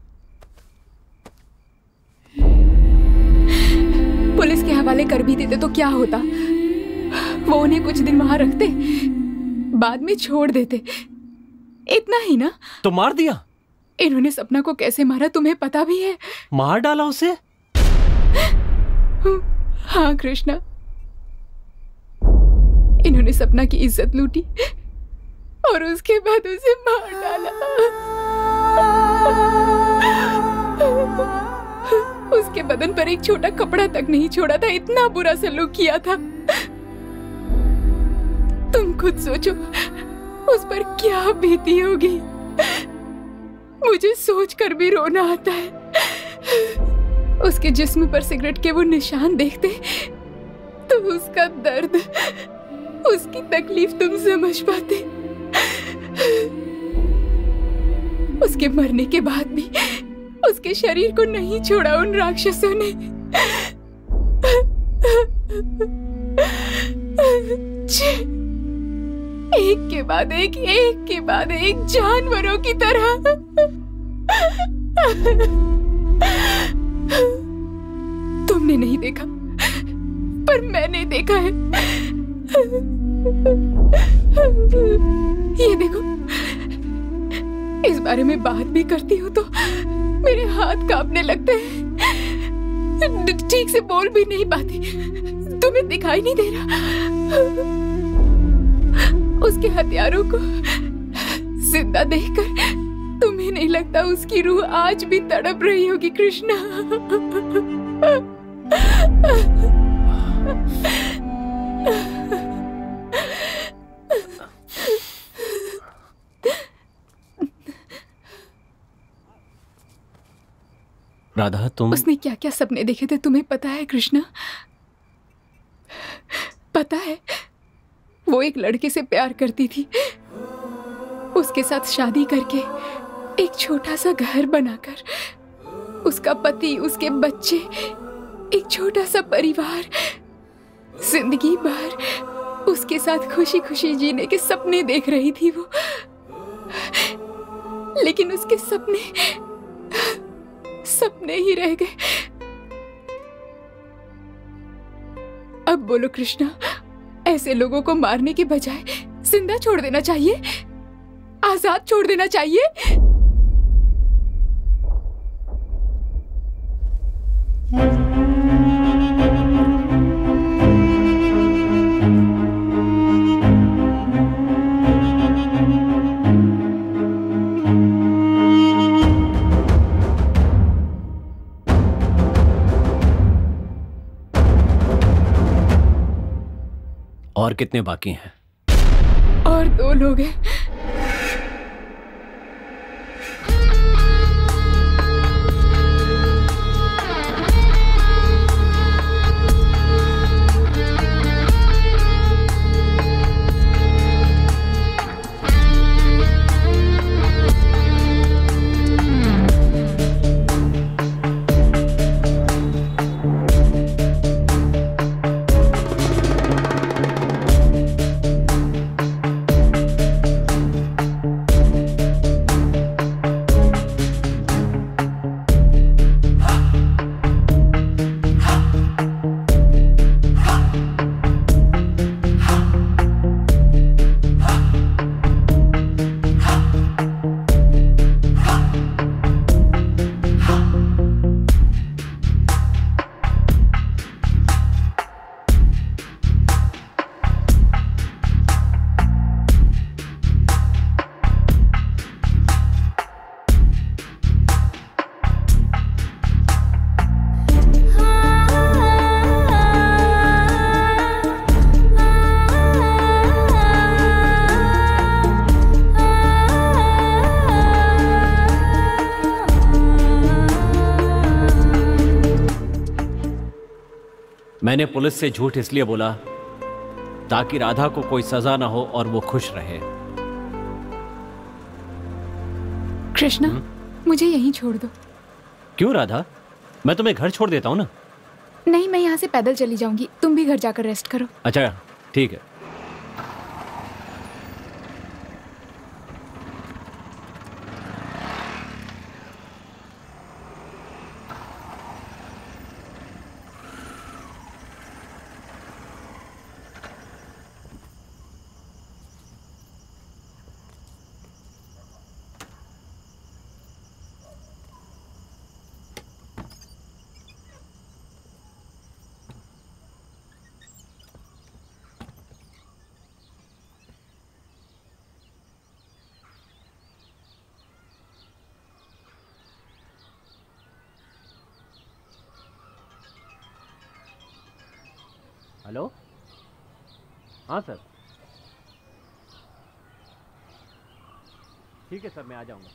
Speaker 11: पुलिस के हवाले कर भी देते तो क्या होता? वो उन्हें कुछ दिन वहां रखते, बाद में छोड़ देते, इतना ही ना।
Speaker 1: तो मार दिया?
Speaker 11: इन्होंने सपना को कैसे मारा तुम्हें पता भी है?
Speaker 1: मार डाला उसे?
Speaker 11: हाँ कृष्णा, इन्होंने सपना की इज्जत लूटी और उसके बाद उसे मार डाला। उसके बदन पर एक छोटा कपड़ा तक नहीं छोड़ा था, इतना बुरा सलूक किया था। तुम खुद सोचो उस पर क्या बीती होगी। मुझे सोचकर भी रोना आता है। उसके जिस्म पर सिगरेट के वो निशान देखते तो उसका दर्द, उसकी तकलीफ तुम समझ पाते। उसके मरने के बाद भी उसके शरीर को नहीं छोड़ा उन राक्षसों ने। एक के बाद एक के बाद एक जानवरों की तरह। तुमने नहीं देखा पर मैंने देखा है। ये देखो, इस बारे में बात भी करती हूँ तो मेरे हाथ कांपने लगते हैं, ठीक से बोल भी नहीं पाती। तुम्हें दिखाई नहीं दे रहा? उसके हथियारों को जिंदा देखकर तुम्हें नहीं लगता उसकी रूह आज भी तड़प रही होगी कृष्णा?
Speaker 1: राधा तुम...
Speaker 11: उसने क्या क्या सपने देखे थे तुम्हें पता है कृष्णा? पता है वो एक लड़के से प्यार करती थी, उसके साथ शादी करके एक छोटा सा घर बनाकर उसका पति, उसके बच्चे, एक छोटा सा परिवार, जिंदगी भर उसके साथ खुशी खुशी जीने के सपने देख रही थी वो। लेकिन उसके सपने ही रह गए। अब बोलो कृष्णा, ऐसे लोगों को मारने के बजाय जिंदा छोड़ देना चाहिए, आजाद छोड़ देना चाहिए।
Speaker 1: और कितने बाकी हैं?
Speaker 11: और 2 लोग हैं।
Speaker 1: मैंने पुलिस से झूठ इसलिए बोला ताकि राधा को कोई सजा ना हो और वो खुश रहे।
Speaker 11: कृष्णा, मुझे यहीं छोड़ दो।
Speaker 1: क्यों राधा? मैं तुम्हें घर छोड़ देता हूँ ना।
Speaker 11: नहीं, मैं यहाँ से पैदल चली जाऊंगी, तुम भी घर जाकर रेस्ट करो।
Speaker 1: अच्छा ठीक है। हेलो, हाँ सर, ठीक है सर, मैं आ जाऊंगा।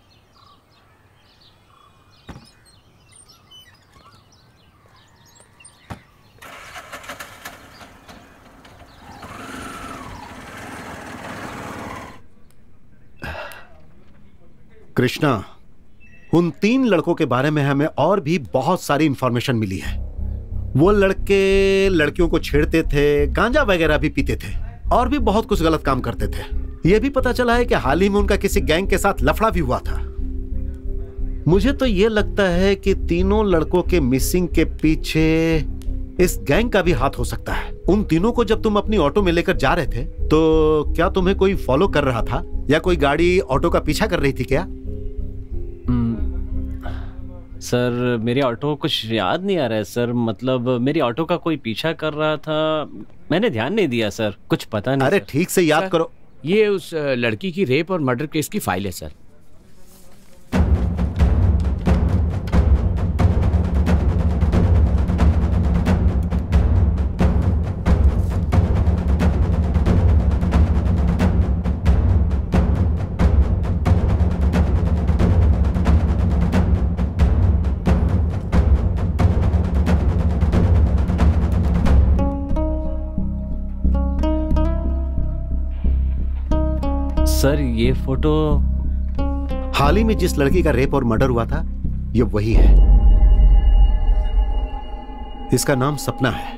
Speaker 3: कृष्णा, उन 3 लड़कों के बारे में हमें और भी बहुत सारी इंफॉर्मेशन मिली है। वो लड़के लड़कियों को छेड़ते थे, गांजा वगैरह भी पीते थे और भी बहुत कुछ गलत काम करते थे। यह भी पता चला है कि हाल ही में उनका किसी गैंग के साथ लफड़ा भी हुआ था। मुझे तो यह लगता है कि तीनों लड़कों के मिसिंग के पीछे इस गैंग का भी हाथ हो सकता है। उन तीनों को जब तुम अपनी ऑटो में लेकर जा रहे थे तो क्या तुम्हें कोई फॉलो कर रहा था या कोई गाड़ी ऑटो का पीछा कर रही थी क्या?
Speaker 1: सर, मेरी ऑटो कुछ याद नहीं आ रहा है सर। मतलब मेरी ऑटो का कोई पीछा कर रहा था, मैंने ध्यान नहीं दिया सर, कुछ पता नहीं।
Speaker 3: अरे ठीक से याद करो।
Speaker 2: ये उस लड़की की रेप और मर्डर केस की फाइल है सर।
Speaker 1: सर, ये फोटो
Speaker 3: हाल ही में जिस लड़की का रेप और मर्डर हुआ था, ये वही है। इसका नाम सपना है।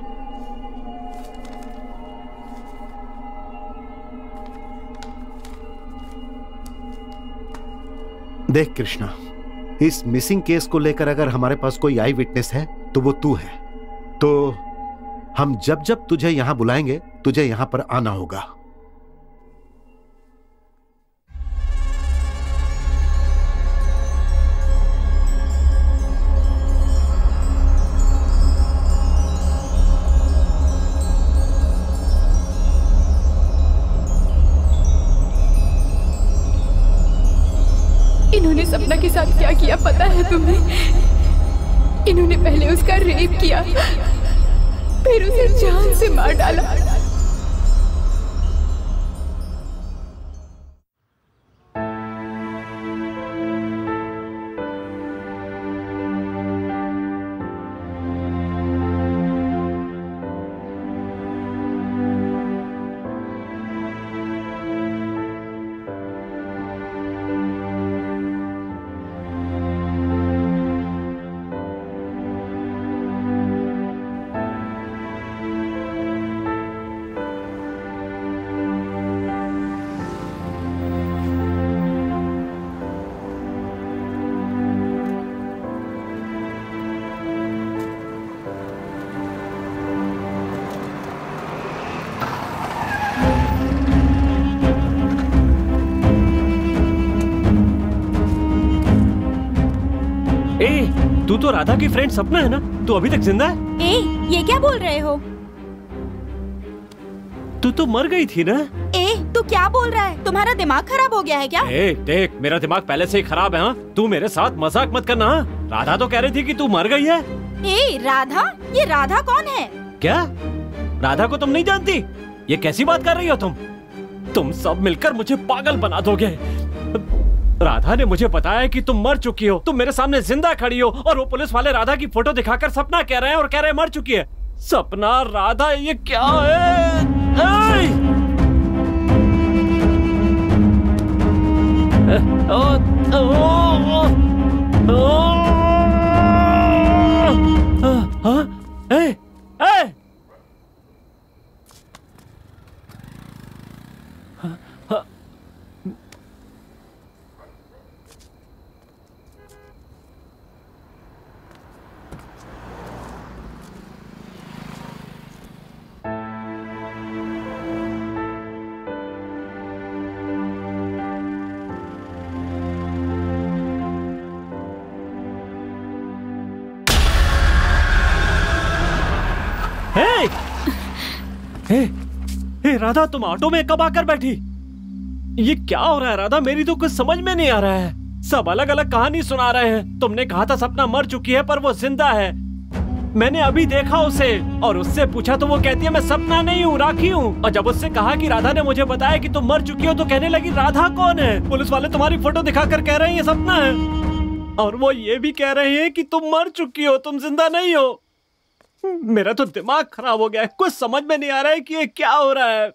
Speaker 3: देख कृष्णा, इस मिसिंग केस को लेकर अगर हमारे पास कोई आई विटनेस है तो वो तू है। तो हम जब जब तुझे यहां बुलाएंगे, तुझे यहां पर आना होगा।
Speaker 11: इन्होंने सपना के साथ क्या किया पता है तुम्हें? इन्होंने पहले उसका रेप किया, फिर उसे जान से मार डाला।
Speaker 1: तू तो राधा की फ्रेंड सपना है ना? तू अभी तक जिंदा है?
Speaker 8: ए, ये क्या बोल रहे हो?
Speaker 1: तू तो मर गई थी ना?
Speaker 8: ए, तू क्या बोल रहा है? तुम्हारा दिमाग खराब हो गया है क्या?
Speaker 1: ए, देख, मेरा दिमाग पहले से ही खराब है। हाँ, तू मेरे साथ मजाक मत करना। राधा तो कह रही थी कि तू मर गई है।
Speaker 8: ए, राधा? ये राधा कौन है?
Speaker 1: क्या? राधा को तुम नहीं जानती? ये कैसी बात कर रही हो तुम? तुम सब मिलकर मुझे पागल बना दोगे। राधा ने मुझे बताया कि तुम मर चुकी हो। तुम मेरे सामने जिंदा खड़ी हो और वो पुलिस वाले राधा की फोटो दिखाकर सपना कह रहे हैं और कह रहे हैं मर चुकी है। सपना, राधा, ये क्या है? राधा, तुम ऑटो में कब आकर बैठी? ये क्या हो रहा है राधा? मेरी तो कुछ समझ में नहीं आ रहा है। सब अलग अलग कहानी सुना रहे हैं। तुमने कहा था सपना मर चुकी है पर वो जिंदा है। मैंने अभी देखा उसे और उससे पूछा तो वो कहती है मैं सपना नहीं हूँ, राखी हूँ। और जब उससे कहा कि राधा ने मुझे बताया कि तुम मर चुकी हो तो कहने लगी राधा कौन है? पुलिस वाले तुम्हारी फोटो दिखाकर कह रहे हैं ये सपना है और वो ये भी कह रहे हैं कि तुम मर चुकी हो, तुम जिंदा नहीं हो। मेरा तो दिमाग खराब हो गया है। कुछ समझ में नहीं आ रहा है कि ये क्या हो रहा है।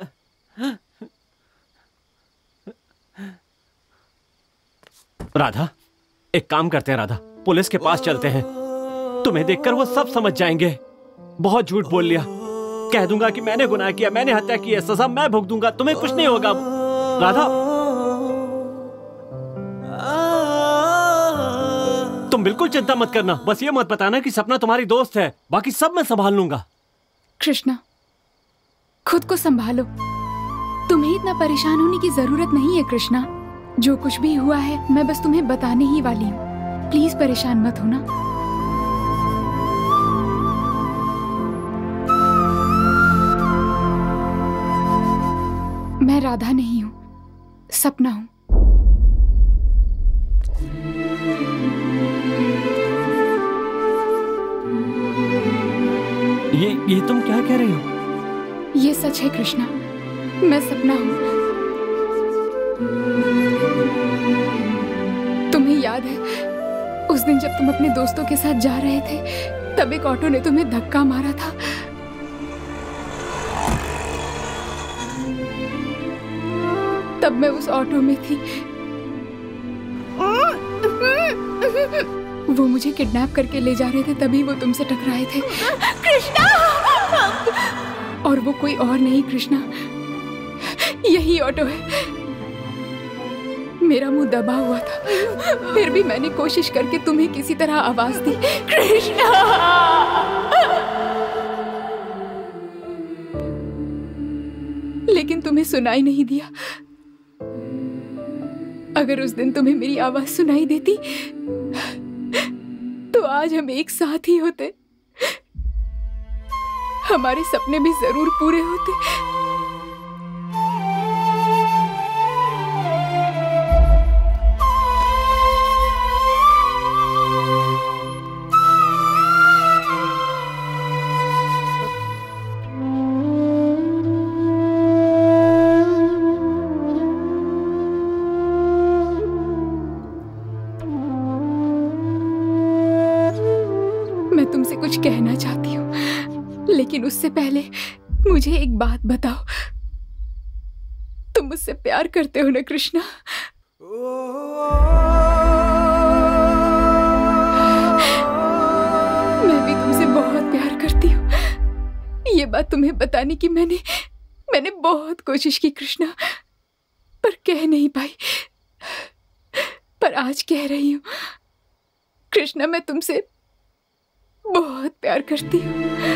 Speaker 1: राधा, एक काम करते हैं राधा, पुलिस के पास चलते हैं। तुम्हें देखकर वो सब समझ जाएंगे। बहुत झूठ बोल लिया। कह दूंगा कि मैंने गुनाह किया, मैंने हत्या की है, सजा मैं भुगत दूंगा, तुम्हें कुछ नहीं होगा। राधा, तुम बिल्कुल चिंता मत करना। बस ये मत बताना कि सपना तुम्हारी दोस्त है, बाकी सब मैं संभाल लूंगा।
Speaker 11: कृष्णा, खुद को संभालो। तुम्हें इतना परेशान होने की जरूरत नहीं है कृष्णा। जो कुछ भी हुआ है मैं बस तुम्हें बताने ही वाली हूँ। प्लीज परेशान मत होना। मैं राधा नहीं हूँ, सपना हूँ।
Speaker 1: ये तुम क्या कह रही हो?
Speaker 11: ये सच है कृष्णा, मैं सपना हूँ। तुम्हें याद है उस दिन जब तुम अपने दोस्तों के साथ जा रहे थे, तब एक ऑटो ने तुम्हें धक्का मारा था। तब मैं उस ऑटो में थी। वो मुझे किडनैप करके ले जा रहे थे, तभी वो तुमसे टकराए थे। कृष्णा! और वो कोई और नहीं कृष्णा, यही ऑटो है। मेरा मुंह दबा हुआ था, फिर भी मैंने कोशिश करके तुम्हें किसी तरह आवाज दी। कृष्णा! लेकिन तुम्हें सुनाई नहीं दिया। अगर उस दिन तुम्हें मेरी आवाज सुनाई देती तो आज हम एक साथ ही होते, हमारे सपने भी जरूर पूरे होते। तुमसे कुछ कहना चाहती हूँ, लेकिन उससे पहले मुझे एक बात बताओ। तुम मुझसे प्यार करते हो ना कृष्णा? मैं भी तुमसे बहुत प्यार करती हूँ। ये बात तुम्हें बताने की मैंने बहुत कोशिश की कृष्णा, पर कह नहीं पाई। पर आज कह रही हूँ कृष्णा, मैं तुमसे बहुत प्यार करती हूँ।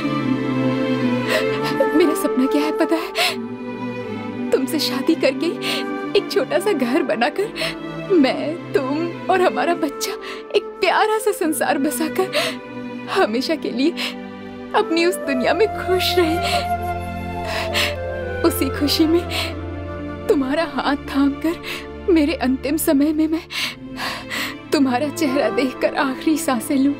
Speaker 11: मेरा सपना क्या है पता है? तुमसे शादी करके एक छोटा सा घर बनाकर मैं, तुम और हमारा बच्चा एक प्यारा सा संसार बसाकर हमेशा के लिए अपनी उस दुनिया में खुश रहे। उसी खुशी में तुम्हारा हाथ थामकर मेरे अंतिम समय में मैं तुम्हारा चेहरा देखकर आखिरी सांसें लूं।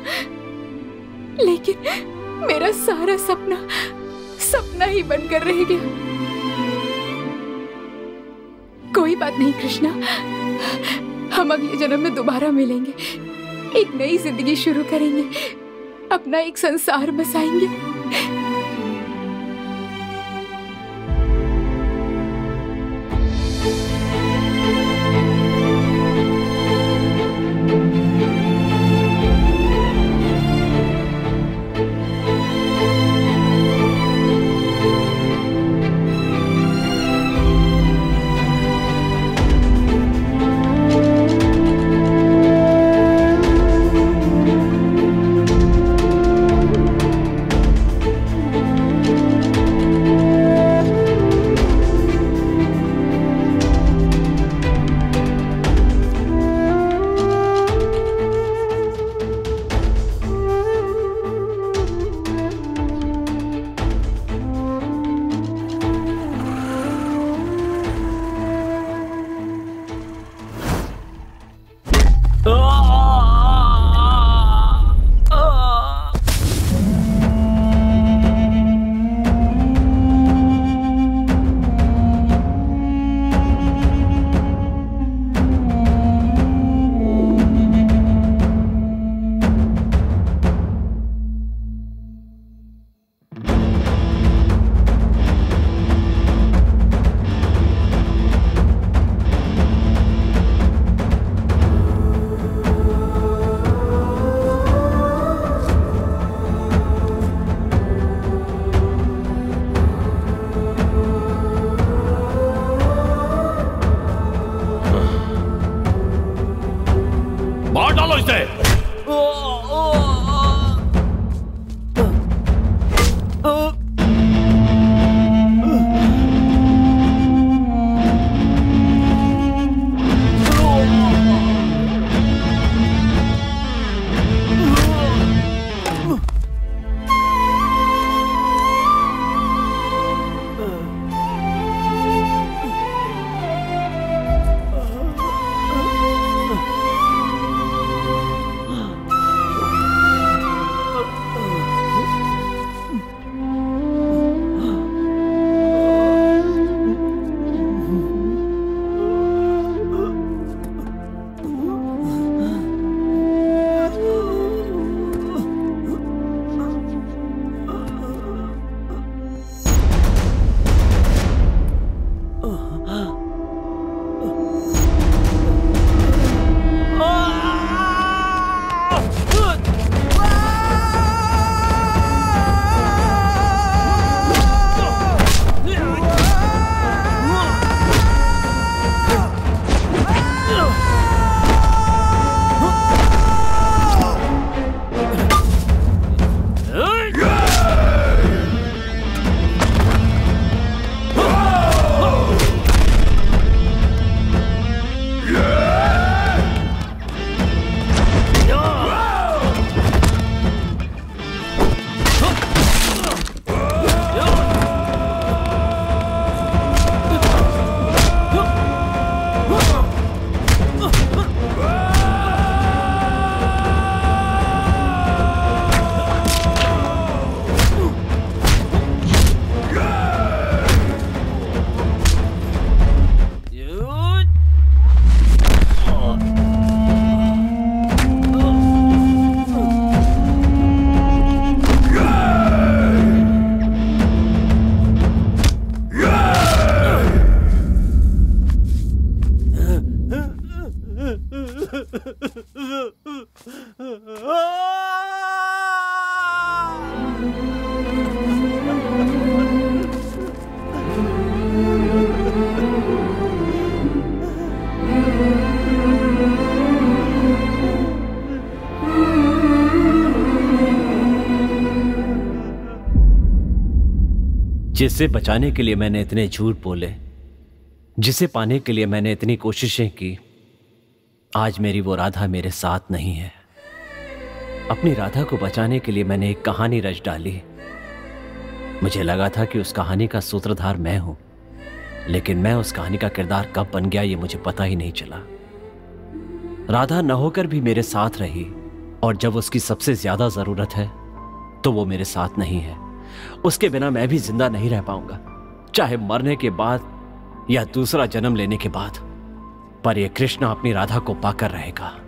Speaker 11: लेकिन मेरा सारा सपना ही बनकर रह गया। कोई बात नहीं कृष्णा, हम अगले जन्म में दोबारा मिलेंगे, एक नई जिंदगी शुरू करेंगे, अपना एक संसार बसाएंगे।
Speaker 1: जिसे बचाने के लिए मैंने इतने झूठ बोले, जिसे पाने के लिए मैंने इतनी कोशिशें की, आज मेरी वो राधा मेरे साथ नहीं है। अपनी राधा को बचाने के लिए मैंने एक कहानी रच डाली। मुझे लगा था कि उस कहानी का सूत्रधार मैं हूं, लेकिन मैं उस कहानी का किरदार कब बन गया ये मुझे पता ही नहीं चला। राधा न होकर भी मेरे साथ रही, और जब उसकी सबसे ज्यादा जरूरत है तो वो मेरे साथ नहीं है। उसके बिना मैं भी जिंदा नहीं रह पाऊंगा, चाहे मरने के बाद या दूसरा जन्म लेने के बाद, पर ये कृष्णा अपनी राधा को पाकर रहेगा।